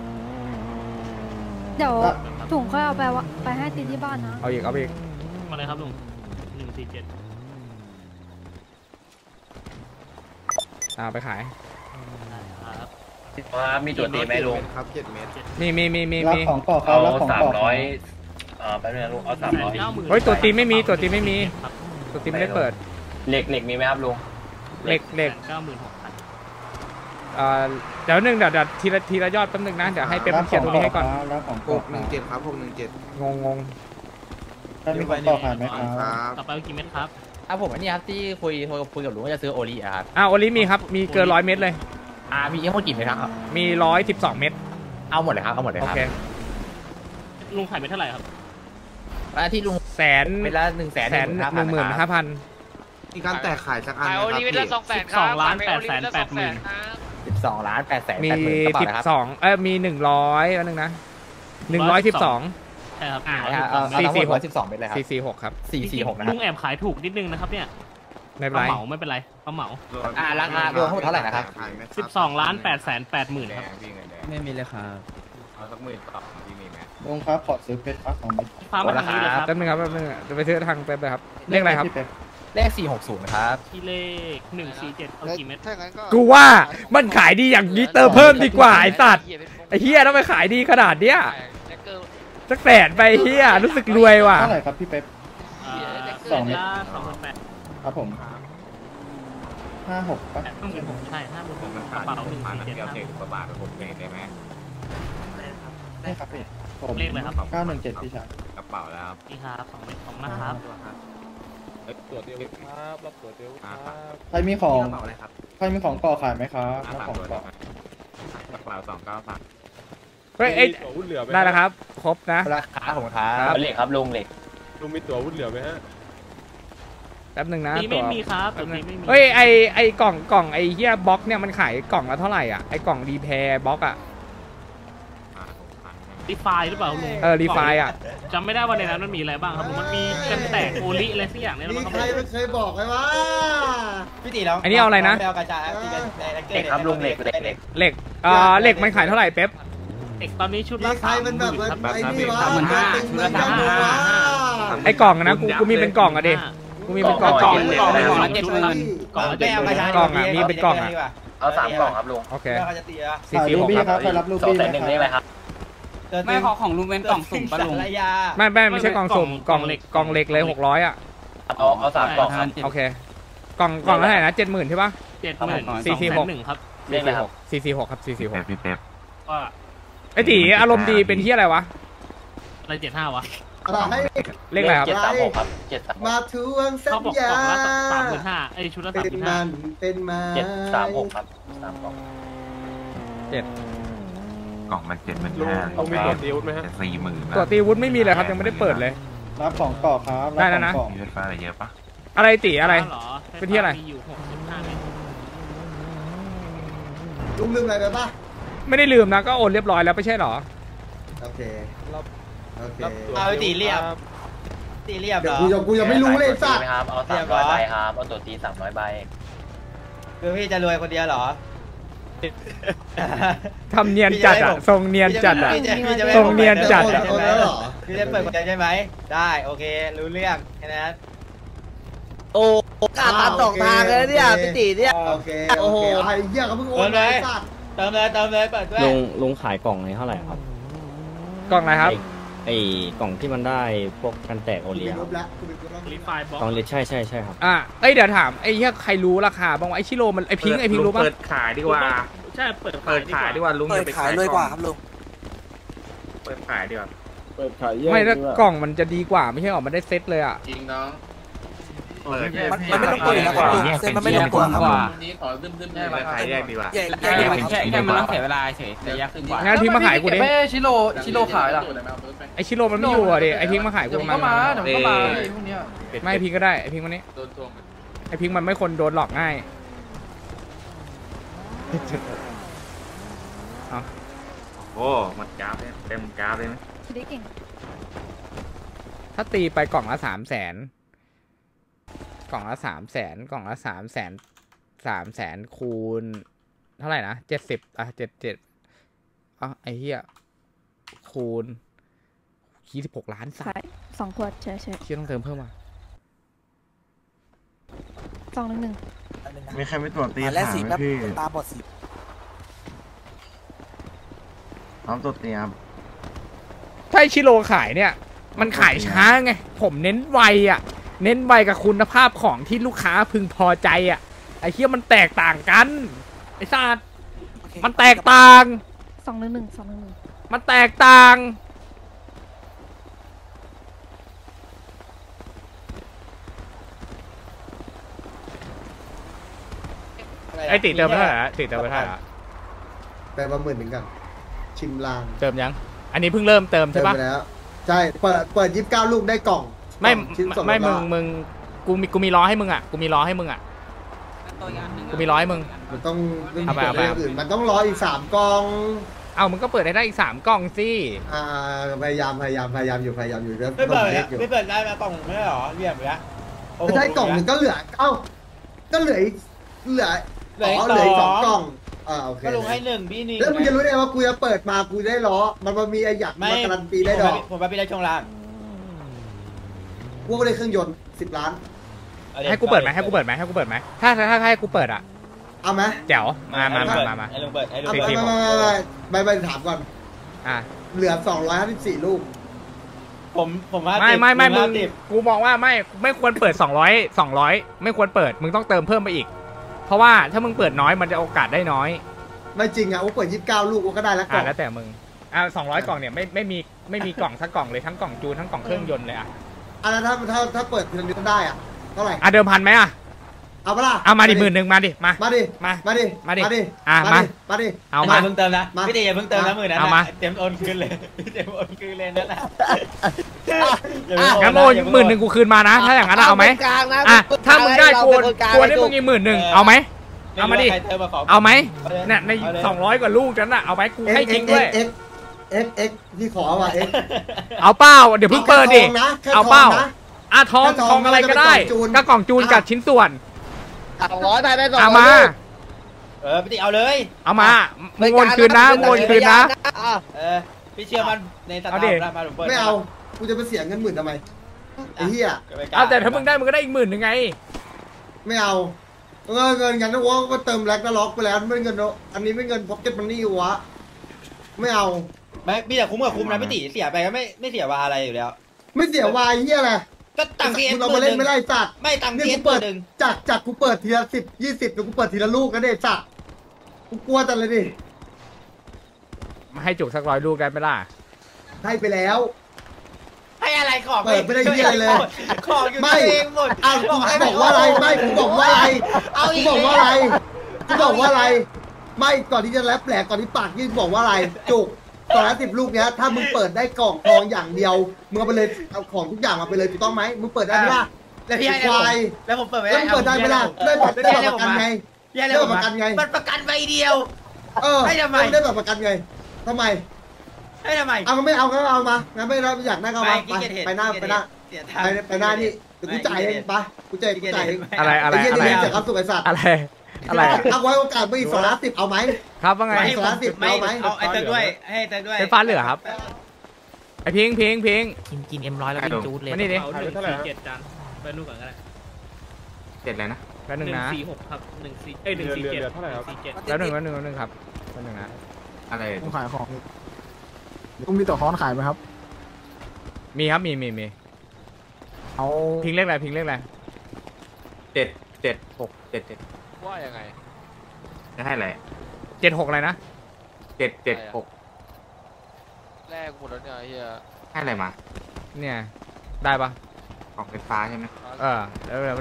H: เดี๋ยวถุงค่อยเอาไปให้ตีที่บ้านนะ
A: เอาอีกมาเลยครับลุง147ไปขาย
E: มีตัวตีไหมลุง
F: ครับ7เม็ด
A: มี
F: รับของต่อครับรับของต่อ
E: แป๊บนึงนะลุงเอา300
A: เฮ้ยตัวตีไม่มีตัวตีไม่ได้เปิด
E: เหล็กมีไหมครับลุง
A: เหล็กเดี๋ยวเดี๋ยวทีละยอดแป๊บนึงนะเดี๋ยวให้เป๊ปเขียนตรงนี้ให้ก่อน
F: รับของต่อครับ
A: งง
F: ถ้ามีของต่อผ่านไหมครับ
E: ต่อไปกี่เม็ดครับ
C: ผมอันนี้ครับที่คุยกับลุงว่าจะซื้อโอลีอะครับ
A: โอลิมีครับมีเกิน100 เม็ดเลย
C: มีทั้งหมดกี่เม็ดครับ
A: มี112 เม็ด
C: เอาหมดเลยครับเอาหมดเลย
A: โอ
C: ครับ
A: เค
B: ลุงขายไปเท่าไหร่ครับ
C: ที่ลุง
A: แสน
C: เม็ดละ100,000
A: 115,000
D: มีการแตกขายสักอัน
I: ขาย
D: ไหม
I: โอ
D: ครับ
I: ลีวิ
D: พี่
I: ละ200,000ครับ
B: 12ล้าน
I: ขยโอลีวิละ
B: 880,000
I: 200,000
C: 12,880,000
A: มี
C: กระเป๋านะครับ
A: 12มี100อันนึงนะ112
B: ใช่ครับ
C: เอาทั้งหมด112เม็ดเลยครับ
A: 446 ครับ
C: 446นะค
B: ลุ
C: รับ
B: งแอบขายถูกนิดนึงนะครับเนี่ย
A: ไม่เป็นไร
B: เหมาไม่เป็นไรเอาเหมา
C: ราคารวมทั้งหมดเท่าไหร่นะครับ
D: ขายไหมครั
B: 12ล้าน880,000ครับ
F: ไม่มีเลยครับ
K: เอาสัก10,000ต่อพี่มีไหม
F: ลุงครับขอซื้อเพชรฟ้า2 เม็ด
B: ฟ้ามาทางนี้เลยครับ
A: แป๊บนึงครับแป๊บนึงจะไปซื้อทางไปเลยครับเลขอะไรครับ
C: เลข460ครับ
B: ที่เลข147เอากี่เม็ด
I: ถ้างั้นก็
A: กูว่ามันขายดีอย่างนี้เติมเพิ่มดีกว่าไอ้สัตว์ไอ้เฮียต้องไปขายดีขนาดเนี้ย
I: แจ็คเกอร์
A: สักแสนไปเฮียรู้สึกรวยว่ะ
F: เท่าไหร่ครับพี่เป๊ป
B: สองเม็ด2,800
F: ครับผม56ป่ะ
B: ใช่56,000กระเป๋า147
K: เกี่ยวเทกว่าบาทกับผมได้ไหม
F: นี่ครับพี่ผม
B: เลขเลยครับ
F: 917พี่ชาย
K: กระเป๋าแล้ว
B: นี่ครับ2เม็ดของนะครับ
K: ตรวจเดียวครับรับตรวจเดียวครับ
F: ใครมีของ
K: กระเป๋าอะไรครับ
F: ใครมีของก่อขายไหมครับแล้วของก่อก
K: ระเป๋า293
A: เฮ้ยเอ้ยได้แล้วครับ ครบนะ
C: ราคาผมครับ
B: เหล็กครับลุงเหล็ก
K: ลุงมีตั๋ววุ้นเหลือไหมฮะ
A: แป๊บนึงนะ
B: ตีไม่
A: ตัว
B: มีครับ
A: แป๊บนึ
B: ตี
A: ง
B: ไม่มี
A: เฮ้ยไอกล่องไอเฮียบล็อกเนี่ยมันขายกล่องละเท่าไหร่อ่ะไอกล่องรีแพร์บล็อกอ่ะ
B: รีไฟหรือเปล่าลุง
A: รีไฟอ่ะ
B: จำไม่ได้ว่าในนั้นมันมีอะไรบ้างครับผมมันมีกันแตกโอลิอะไรสักอย่างเนี่ยแล้วมันก็
D: เคยบอกไว้ว่า
J: พี่ตีแล้ว
A: อันนี้เอาอะไรนะ
J: เอากระจายตีกันเหล็กครับลุงเหล็กเหล็ก
A: เหล็กเหล็กมันขายเท่าไหร่เป๊ป
B: เด็กตอนนี้ชุดละ
D: ใครมันแบบ
B: 30,000ครับ
D: ไอ้นี่วะ
B: ชุดละ35,000
A: ไอกล่องอะนะกูมีเป็นกล่องอะดิกูมีเป็นกล่อง
B: กล่อง
A: กล่อง
B: ละ70,000กล่องละ
J: ไม่เอากระจาย
A: กล่องอะมีเป็นกล่องอะ
J: เอา3 กล่องครับลุง
A: โอเค
J: เขาจะตีอะ
A: สี่
F: ขาย
A: สี่
F: รู
A: หก
F: บี้
A: ครับ
F: ครับใครรับรูบี้ไหมครับ
J: ไม่ของลุงเป็นกล่องสุ่มปะลุง
A: ไม่ใช่กล่องสุ่มกล่องเหล็กเลย600อ่ะ
J: เอา3 กล่องครับ
A: โอเคกล่องเท่าไหร่นะ70,000ใช่ปะ
B: 70,000 ครับ
A: 446ครับ446
K: พี่เป๊ป
B: ว่า
A: ไอตีอารมณ์ดีเป็นที่อะไรวะ
B: อะไร75วะ
D: อะไร
A: เลขอะไรครับ
J: 736ครับ736
D: มาทวงสั
B: เขา
D: ญ
B: บอกก
D: ญา
B: ล่องละ35,000ไอยชุดละ
D: เป็นมัน
B: 35,000
D: เป็นมา
J: 736ครับ3 กล่อง
K: กล่องละ75,000
J: ลุงมีตัวตีวุ้นไหมฮะ
K: 40,000
A: ตัวตีวุฒิไม่มีเลยครับยังไม่ได้เปิดเลย
F: รับของก่อครับ
A: ได้แล้วนะ
F: รับของ
K: มีไฟฟ้าอะไรเยอะปะ
A: อะไรตีอะไร
B: หรอ
A: เป็นที่อะไร
B: มีอยู่65เม็ด
D: ลุงลืมอะไรไปปะ
A: ไม่ได้ลืมนะก็โอนเรียบร้อยแล้วไม่ใช่หรอ
D: โอเคโอเค
J: เอาตีเรียบตีเรียบ
D: เดี๋
J: เห
D: ย
J: ร
D: ว
J: อ
D: กูยังไม่รู้เลยสัตว์
J: ครับเอา300 ใบครับเอาตัวตี300 ใบคือพี่จะรวยคนเดียวเหรอ
A: ทำเนียนจัดอะทรงเนียนจัดอะ
J: พี่จะไม่
A: ทรงเนียนจัดอะ
D: โอนแล้วเหรอ
J: พี่จะเปิดคนเดียวใช่ไหมได้โอเครู้เรื่องแค่นั้น
G: โอ้กาตัด2 ทางเลยเนี่ยพี่ตีเนี่ย
D: โอเคโอ้โหไอ้เหี้ยเขาเพิ่งโอน
J: โอนเลย
D: ไอ้สัตว์
J: เติมเลยเปิดด้วย
L: ลุงขายกล่องนี้เท่าไหร่ครับ
A: กล่องอะไรครับ
L: ไอ้กล่องที่มันได้พวกกันแตกโอ
D: กู
L: เลี
D: เป็
L: ย
D: น
L: ค
D: รู
L: รับ
D: ปแล้วกูเป็นรูปแล้ว
B: รีไฟบล็อก
L: กล่องเล็กใช่ครับ
A: เอ้ยเดี๋ยวถามไอ้เหี้ยใครรู้ราคาบ้างวะไอ้ชิโร่มันไอ้พิงค์รู้ป่ะ
K: เปิดขายดีกว่า
B: ใช่เปิด
K: เปิดขายดีกว่าลุงอย่าไปขายเลยกว่าครับลุงเปิดขายดีกว่า
F: เปิดขายแยก
A: ไม่แล้ว
F: ด้วย
A: กล่องมันจะดีกว่าไม่ใช่หรอมันได้เซตเลยอ่ะ
K: จริงน้องเปิด
J: มันไม่ต้องเปิดนะครับเส้นมันไม่ต้องเปิดครับ
K: นี้ขอดึ้มได้ไหมขายแยกดีกว่า
C: แค่มันต้องเสียเวลาเฉยแต่ยากขึ้นกว่า
A: งั้นพิงค์มาขายกูดิ
J: ชิโร่ขายล่ะ
A: ไอ้ชิโร่มันไม่อยู่อ่ะดิไอ้พิงค์มาขายกูมา
J: เดี๋ยวก็มาพวกเนี้ย
A: ไม่พิงค์ก็ได้ไอ้พิงค์วันนี้
K: โดนทวง
A: ไอ้พิงค์มันไม่คนโดนหลอกง่าย
K: โอ้หมดกราฟเลยเต็มกราฟเลยไหม
H: ได้เก่ง
A: ถ้าตีไปกล่องละ300,000กล่องละ300,000กล่องละ300,000คูณเท่าไหร่นะ70อ่ะ77ไอ้เหี้ยคูณ26 ล้านสัตว์
H: ขาย2 ขวดใช่
A: เชี่ยต้องเติมเพิ่มมา
H: 211
D: มีใครไปตรวจตีขาไหมพี่
J: ตาบอดสิ
D: พร้อมตรวจตีครับ
A: ถ้าชิโร่ขายเนี่ยมันขายช้าไงผมเน้นไวอ่ะเน้นไวกับคุณภาพของที่ลูกค้าพึงพอใจอ่ะไอ้เหี้ยมันแตกต่างกันไอ้สัตว์มันแตกต่าง
H: 211
A: มันแตกต่างไอ้ติเติมไปเท่าไหร่ติเติมไปเท่าไหร่
F: มา10,000กันชิมลาง
A: เติมยัง อันนี้เพิ่งเริ่มเติมใช่ปะ
F: เติมไปแล้วใช่เปิด29 ลูกได้กล่อง
A: ไม่
F: ชิ้นส่วน
A: ไม่
F: ลดละ
A: มึงกูมีล้อให้มึงอ่ะกูมีล้อให้มึงอ่ะกูมีล้อให้มึง
F: มันต้อง
A: เอาไป
F: เปิดอื่นมันต้องรออีก3 กล่อง
A: เอามึงก็เปิดได้อีก3 กล่องสิ
F: พยายามอยู่แล้ว
E: ไม่เปิด
F: ล็กอยู่
E: ไม่เปิดได้มากล่องไม่ได้หรอเรียบไปแล้ว
F: ไม่ใช่กล่องหนึ่งก็เหลือก็เหลืออีกเหลืออีก2 กล่องโอเค
E: ก็ลุงให้1พี่นี่
F: แล้วมึงจะรู้ได้ว่ากูจะเปิดมากูได้ล้อมันมีไอ้หยักมาการันตีได้ดอก
E: ผมไปพี่ได้ช่วงล่าง
F: กูได้เครื่องยนต์10 ล้าน
A: ให้กูเปิดไหมถ้าให้กูเปิดให้กูเปิดอ่ะ
F: เอาไหม
A: แจ๋วมา
E: ให้ลุงเปิดให้ลุง
F: เอา
E: เปิด
F: ไปถามก่อนเหลือ254 ลูก
E: ผมว่า
A: ไม่มึงกูมองว่าไม่ควรเปิด200ไม่ควรเปิดมึงต้องเติมเพิ่มไปอีกเพราะว่าถ้ามึงเปิดน้อยมันจะโอกาสได้น้อย
F: ไม่จริงอ่ะกูเปิด29 ลูกกูก็ได้แล้วกล่อง
A: แล้วแต่มึง200 กล่องเนี่ยไม่มีกล่องสักกล่องเลยทั้งกล่องจูนทั้งกล่องเครื่องยนต์เลยอ่ะ
F: อันนั้นถ้าเปิดทีละนิดได้อ่ะเท่าไหร่
A: เดิมพันไหมอ่ะ
F: เอาปะล่ะ
A: เอามาดิ10,000มาดิมาดิมาดิมาดิเอามา
E: เพิ่งเติมนะพี่ตีอย่าเพิ่งเติมนะ10,000นั้นนะเต็มโอนคืนเลยเต็มโอนคืนเลยนั่นแหละ
A: งั้นโอน10,000กูคืนมานะถ้าอย่างนั้นเอาไหมถ้ามึงได้กูได้มึงอีก10,000เอาไหมเอามาดิเอาไหมเนี่ยใน200 กว่าลูกนั้นน่ะเอาไหมกูให้จริงด้วย
F: พี่ขอว่ะ
A: เอาเป้าเดี๋ยวเพิ่งเปิดดิเอาเป้าทองอะไรก็ได้ก็กล่องจูนกับชิ้นส่วน
G: 200ได้200
A: เอามา
E: พี่ตีเอาเลย
A: เอามามึงโอนคืนนะ
E: พี่เชื่อมันในสตาร์ทมา
F: ไม่เอากูจะไปเสียเงิน10,000ทำไมไอ้เหี้ย
A: เอาแต่ถ้ามึงได้มึงก็ได้อีก10,000ยังไง
F: ไม่เอาเงินกันนะวะก็เติมแลกก็ล็อกไปแล้วไม่เงินอันนี้ไม่เงินพ็อกเก็ตมันนี่วะไม่เอา
E: ไม่พี่แต่คุ้มกับคุ้มนะพี่ตีเสียไปก็ไม่เสียวาอะไรอยู่แล้ว
F: ไม่เสียวาเหี้ยอะไร
E: ก็ตังค์ที่
F: เรามาเล่นไม่ได้จัด
E: ไม่ตังค์ที่
F: เปิดจากกูเปิดทีละ10 20แล้วกูเปิดทีละลูกก็ได้จัดกูกลัวจังเลยดิ
A: มาให้จุกสัก100 ลูกได้ไหมล่ะ
F: ให้ไปแล้ว
E: ให้อะไรของ
F: เปิดไม่ได้เหี้ยเลย
E: ของอยู่ตัวเองหมด
F: กูบอกว่าอะไรไม่กูบอกว่าอะไรกูบอกว่าอะไรไม่ก่อนที่จะแลบแหลกก่อนที่ปากยื่นบอกว่าอะไรจุก210 ลูกเนี้ยถ้ามึงเปิดได้กล่องทองอย่างเดียวมึงเอาไปเลยเอาของทุกอย่างมาไปเลยถูกต้องไหมมึงเปิดได้ไหมล่ะ
E: แล้วพี่ให้แล้วผมเปิดไม่ได้
F: แล้วมึงเปิดได้ไหมล่ะได้แบบประกันไงได้แบบประกันไง
E: มันประกันใบเดียว
F: ให้ทำไมได้แบบประกันไงทำไม
E: ให้ทำไม
F: เอาไม่เอาก็เอามางั้นไม่รับอยากได้ก็มาไปหน้านี่กูจ่ายเองไปกูจ่ายเอง
A: อะไร
F: จากความสุขไอ้สัตว์
A: อะไร
F: เอาไว้โอกาสไปอีก210เอาไหม
A: ครับว่าไง
F: 210เอาไหม
E: เอาไอ้เติมด้วยให้เติมด้วย
A: ไฟฟ้าเหลือครับไอ้พิง
B: กินM100แล้วกินจูดเลย
A: มานี่ดิ
E: เท่าไหร่7 จานไปนู่นก่อนก็ได้
K: 7เลยนะ
A: แล้ว1นะ
E: 146ครับ147เท่าไหร่ครับ
A: แล้ว1ครับแล้ว1นะ
K: อะไร
F: ขายของต้องมีต่อค้อนขายไหมครับ
A: มีครับมี
F: เอา
A: พิงเลขอะไร
K: 77677
I: ว่ายังไง
K: จะให้อะไร
A: 76อะไรนะ
K: 776
I: แรกหมดแล้วเนี่ยเฮีย
K: ให้อะไรมา
A: เนี่ยได้ปะ
K: ของไฟฟ้าใช่ไหม
A: แล้วเดี๋ยว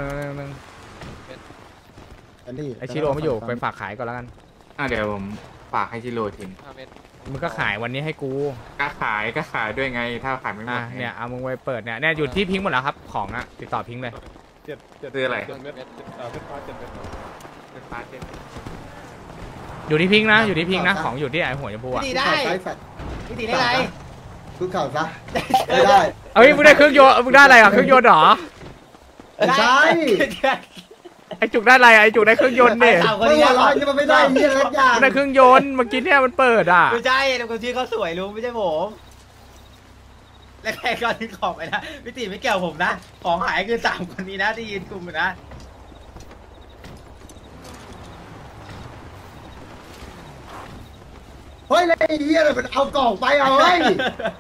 A: ไอชิโร่ไม่อยู่ไปฝากขายก่อนแล้วกัน
K: เดี๋ยวผมฝากให้ชิโร่ทิ้ง
A: มึงก็ขายวันนี้ให้กู
K: ก็ขายด้วยไงถ้าขายไม่หมด
A: เนี่ยเอามึงไปเปิดเนี่ยอยู่ที่พิงหมดแล้วครับของอ่ะติดต่อพิงเลย
K: ซื้ออะไร
A: อยู่ที่พิงนะของอยู่ที่ไอหัวชมพูอ่ะ
E: พี่ตีได้ไร
F: คุกเข่าซะไม่ได้
A: มึงได้เครื่องยนต์มึงได้อะไรอ่ะเครื่องยนต์หรอ
F: ใช่
A: ไอจุกได้อะไรไอจุกได้เครื่องยนต์เนี่ย
F: ไม่หัวร้อนจะมันไม่ได้เนี่ยอะไรอย่าง
A: ได้เครื่องยนต์เมื่อกี้เนี่ยมันเปิดอ่ะ
E: ไม่ใช่แต่คนที่เขาสวยลุงไม่ใช่ผมและแค่ก่อนที่ของไปนะพี่ตีไม่เกี่ยวผมนะของหายคือ3 คนนี้นะที่ยืนกลุ่มนะ
F: เฮ้ยไอ้เหี้ยมันเอากล่องไปเอาเฮ้ย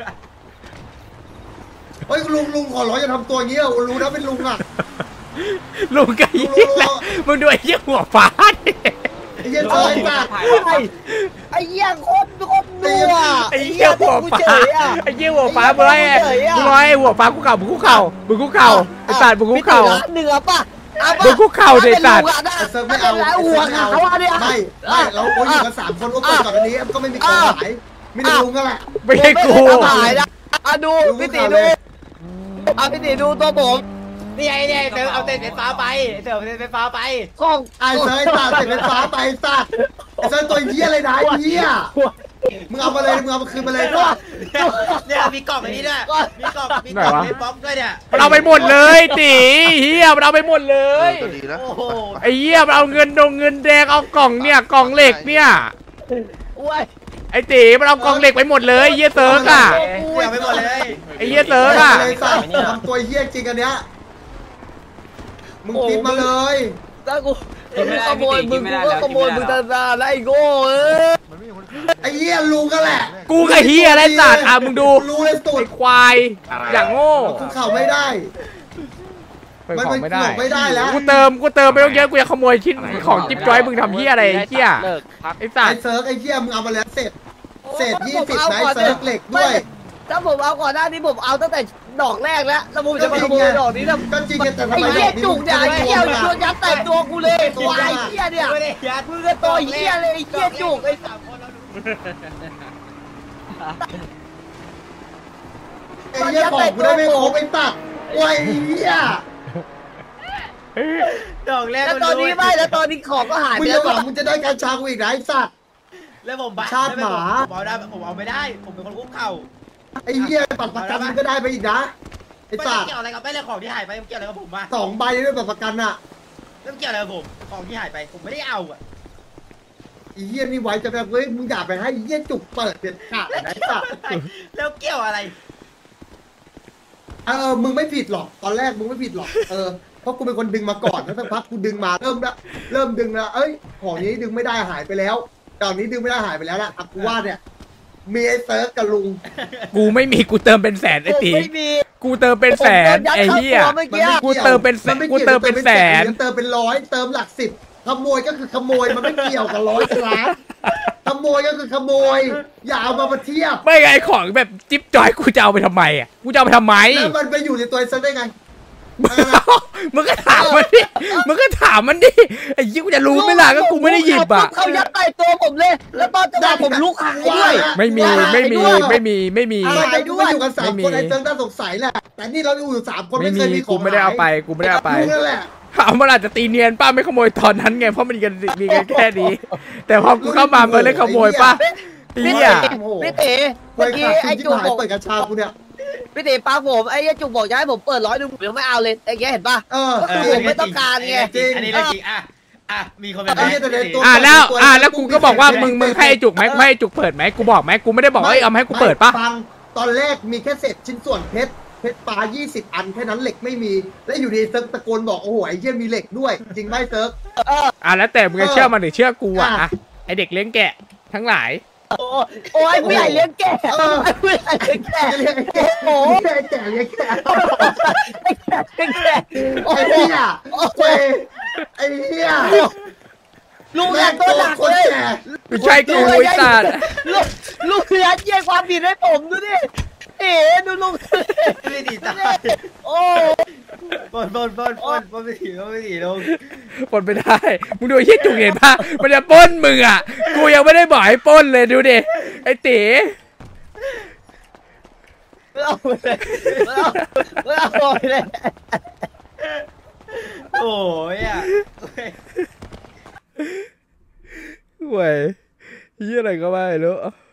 F: ลุงขอร้องอย่าทำตัวอย่างนี้รู้นะเป็นลุงอ่ะ
A: ลุงก็ยิ่งแล้วมึงดูไอ้เหี้ยหัวฟ้า
F: ไอ้เหี้ยซอยมาก
G: ไอ้เหี้ยโคตรนัว
A: ไอ้เหี้ยหัวฟ้าไอ้เหี้ยหัวฟ้ามึงร้อยหัวฟ้ากูเข่าไอ้ศาสตร์มึงกูเข่า
G: เหนือป่ะไ
A: มึงคุกเข่าเด็ดสัตว์
F: เซิร์ฟไม่เอาหัวเขาไม่เราอยู่กัน3 คนโอเคก่อนอันนี้ก็ไม่มีของหายมีแต่ลุงก็แหละ
A: ไม่ใช่กู
G: หายนะดูพี่ตีดูพี่ตีดูตัวผม
E: นี่ไงเนี่ยเติมเอาเต็นไฟฟ้าไปเติมเต็นไฟฟ้าไป
G: ของ
F: ไอ้เซิร์ฟตัดเสร็จเป็นฟ้าไปสัตว์ไอ้เซิร์ฟตัวเหี้ยอะไรนะเหี้ยมึงเอามาเลยมึงเอามาคืนมาเลยก็
E: เนี่ยมีกล่องอันนี้ด้วยมีกล่องมีป๊อปด้วยเนี่ย
A: มันเอาไปหมดเลยตีเฮียมันเอาไปหมดเลย
E: โอ้โห
A: ไอ้เฮียมันเอาเงินแดงเอากล่องเนี่ยกล่องเหล็กเนี่ยไอ้ตีมันเอากล่องเหล็กไปหมดเลยเฮียเซิร์กอ่ะ
E: เสียไปหมดเลย
A: ไอ้เฮียเซิร์กอ่ะ
F: ทำตัวเหี้ยจริงอันเนี้ยมึงกินมาเลย
G: ถ้ากูขโมยมึงก็ขโมยมึงตาไล่โง่
F: ไอ้เหี้ยลุงก็แหละ
A: กูกับเฮียอะไรสัตว์อ่ะมึงดู
F: รู้เลยสุ
A: ไอ้
F: ด
A: ควายอย่างโง่
F: คุกเข่าไม่ได้
A: ไปของไม่ได้
F: ไม่ได้แล้ว
A: กูเติมไม่ต้องเยอะกูจะขโมยชิ้นของจิ๊บจ้อยมึงทำเฮียอะไรไอ้เฮียไอ้สัต
F: ไอ้
A: ว์
F: เซิร์ฟไอ้เหี้ยมึงเอามาแล้วเสร็จ20นะไอ้เซิร์ฟเหล็กด้วย
G: ถ้าผมเอาก่อนหน้านี้ผมเอาตั้งแต่ดอกแรกแล้วผมจะมาขโมยดอกนี้นะ
F: ก็จริงแต่ทำ
G: ไอ้
F: ไม
G: เหี้ยจุกเนี่ยไอ้เหี้ยโดนยัดแต่ตัวกูเลยตัวไอ้เหี้ยเนี่ย
E: ไม่ได้ยัด
G: มึงก็ตัวเหี้ยเลยไอ้เหี้ยจุกไอ้
F: ไอ้เหี้ยบอกกูได้ไม่ครบไอ้ตัดไอ้เหี้ย
E: ดอกแรก
G: แล้วตอนนี้ไม่แล้วตอนนี้ของก็หาย
F: มึ
G: ไป
F: ง
G: แล้
F: จะ
G: ว
F: บอกมึงจะได้การชากูอีกนะไอ้สัตว์
E: แล้วผม
F: ชาติหมา
E: ผมเอาได้ผมเอาไม่ได้ผมเป็นคนคุกเข่า
F: ไอ้เหี้ยปัดประกันมึงก็ได้ไปอีกนะไอ้
E: ไม่
F: สัตว์
E: เกี่ยวอะไรกับไม่เลยของที่หายไปเกี่ยวอะไรกับผมวะ
F: 2 ใบด้วยปัดประกันอะ
E: แล้วเกี่ยวอะไรกับผมของที่หายไปผมไม่ได้เอาอ่ะ
F: ไอ้เหี้ยนี่ไว้จะแบบเฮ้ยมึงอย่าไปให้ไอ้เหี้ยจุกเปิดเด็ดขาดนะไอ้สัตว์
E: แล้วเกี่ยวอะไร
F: มึงไม่ผิดหรอกตอนแรกมึงไม่ผิดหรอกเพราะกูเป็นคนดึงมาก่อนแล้วสักพักกูดึงมาเริ่มดึงแล้วเอ้ยของนี้ดึงไม่ได้หายไปแล้วตอนนี้ดึงไม่ได้หายไปแล้วล่ะกูว่าเนี่ยมีไอ้เซิร์ฟกับลุง
A: กูไม่มีกูเติมเป็นแสนไอ้ตี
G: ไม่มี
A: กูเติมเป็นแสนไอ้เหี้ย กูเติมเป็นแสนกูเติมเป็นแสน
F: เติมเป็นร้อยเติมหลัก10ขโมยก็คือขโมยมันไม่เกี่ยวกับ100กับล้านขโมยก็คือขโมยอย่าเอามาเทียบ
A: ไม่ไงของแบบจิ๊บจอยกูจะเอาไปทำไมอ่ะกูจะเอาไปทำไม
F: แล้วมันไปอยู่ในตัวไอ้เซิร์ฟได้ไง
A: มึงก็ถามมันดิมึงก็ถามมันดิไอ้ยี่กูจะรู้ไหมล่ะก็กูไม่ได้หยิบอ่ะ
G: เขายัดใต้ตัวผมเลยแล้วตอนจังหวะผมลุกหายด้วย
A: ไม่มี
F: ไปด้วยอยู่กัน3 คนไอ้เซิร์ฟน่าสงสัยแหละแต่นี่เราอยู่3 คนไม่เคยมีของ
A: กูไม่ได้เอาไปกูไม่ได้เอาไป
F: นั่นแหละ
A: ถามมันอาจจะตีเนียนป้าไม่ขโมยตอนนั้นไงเพราะมันมีกันแค่นี้แต่พอกูเข้ามามันเลยขโมยป้า
G: พี่
A: เหี้ย
G: เต๋เมื่อกี้ไอ้จุกบอก
F: เปิดกระชากูเนี่ย
G: พี่เต๋ปังผมไอ้จุกบอกจะให้ผมเปิด100ผมยังไม่เอาเลยไอ้แกเห็นป่ะก็คือผมไม่ต้องการไง
E: จริงอันนี้เรื่องจริงอ่ะมีคนเป็น
A: แล้วกูก็บอกว่ามึงให้ไอ้จุกไหมไม่ให้ไอ้จุกเปิดไหมกูบอกไหมกูไม่ได้บอกว่าเอามาให้กูเปิดป่ะ
F: ฟังตอนแรกมีแค่เศษชิ้นส่วนเพชรปลา20 อันแค่นั้นเหล็กไม่มีและอยู่ดีเซิร์ฟตะโกนบอกโอ้โหไอ้เหี้ยมีเหล็กด้วยจริงไหมเซิร์ฟ
A: แล้วแต่มึงจะเชื่อมันหรือเชื่อกูอ่ะไอเด็กเลี้ยงแกะทั้งหลาย
G: โอ้ยผู้ใหญ่เลี้ยงแกะผู้ใหญ่เลี้ยงแกะ
F: เรียกไอ้แก่
G: โอ้
F: ไอ้แก่เรียกแก่
G: ไอ้แกะไอ้แกะ
F: ไอ้เหี้ยไอ้เหี้ย
G: ลุงเนี่ยตัวหนักเลย
A: ไม่ใช่กูไอ้สัตว์
G: ลุงยัดเยียดความผิดให้ผมดูดิดูลุง
E: ไม่ดีตาย
G: โอ้
E: บนไม่ถีลง
A: ปล้นไม่ได้มึงดูไอ้เหี้ยจุกเห็นป่ะมันจะปล้นมึงอ่ะกูยังไม่ได้บอกให้ปล้นเลยดูดิไอ้ตี
G: เอาเลยเอาเลย
E: โอ้ยอ่ะ
A: เว้ยเหี้ยอะไรก็ไม่รู้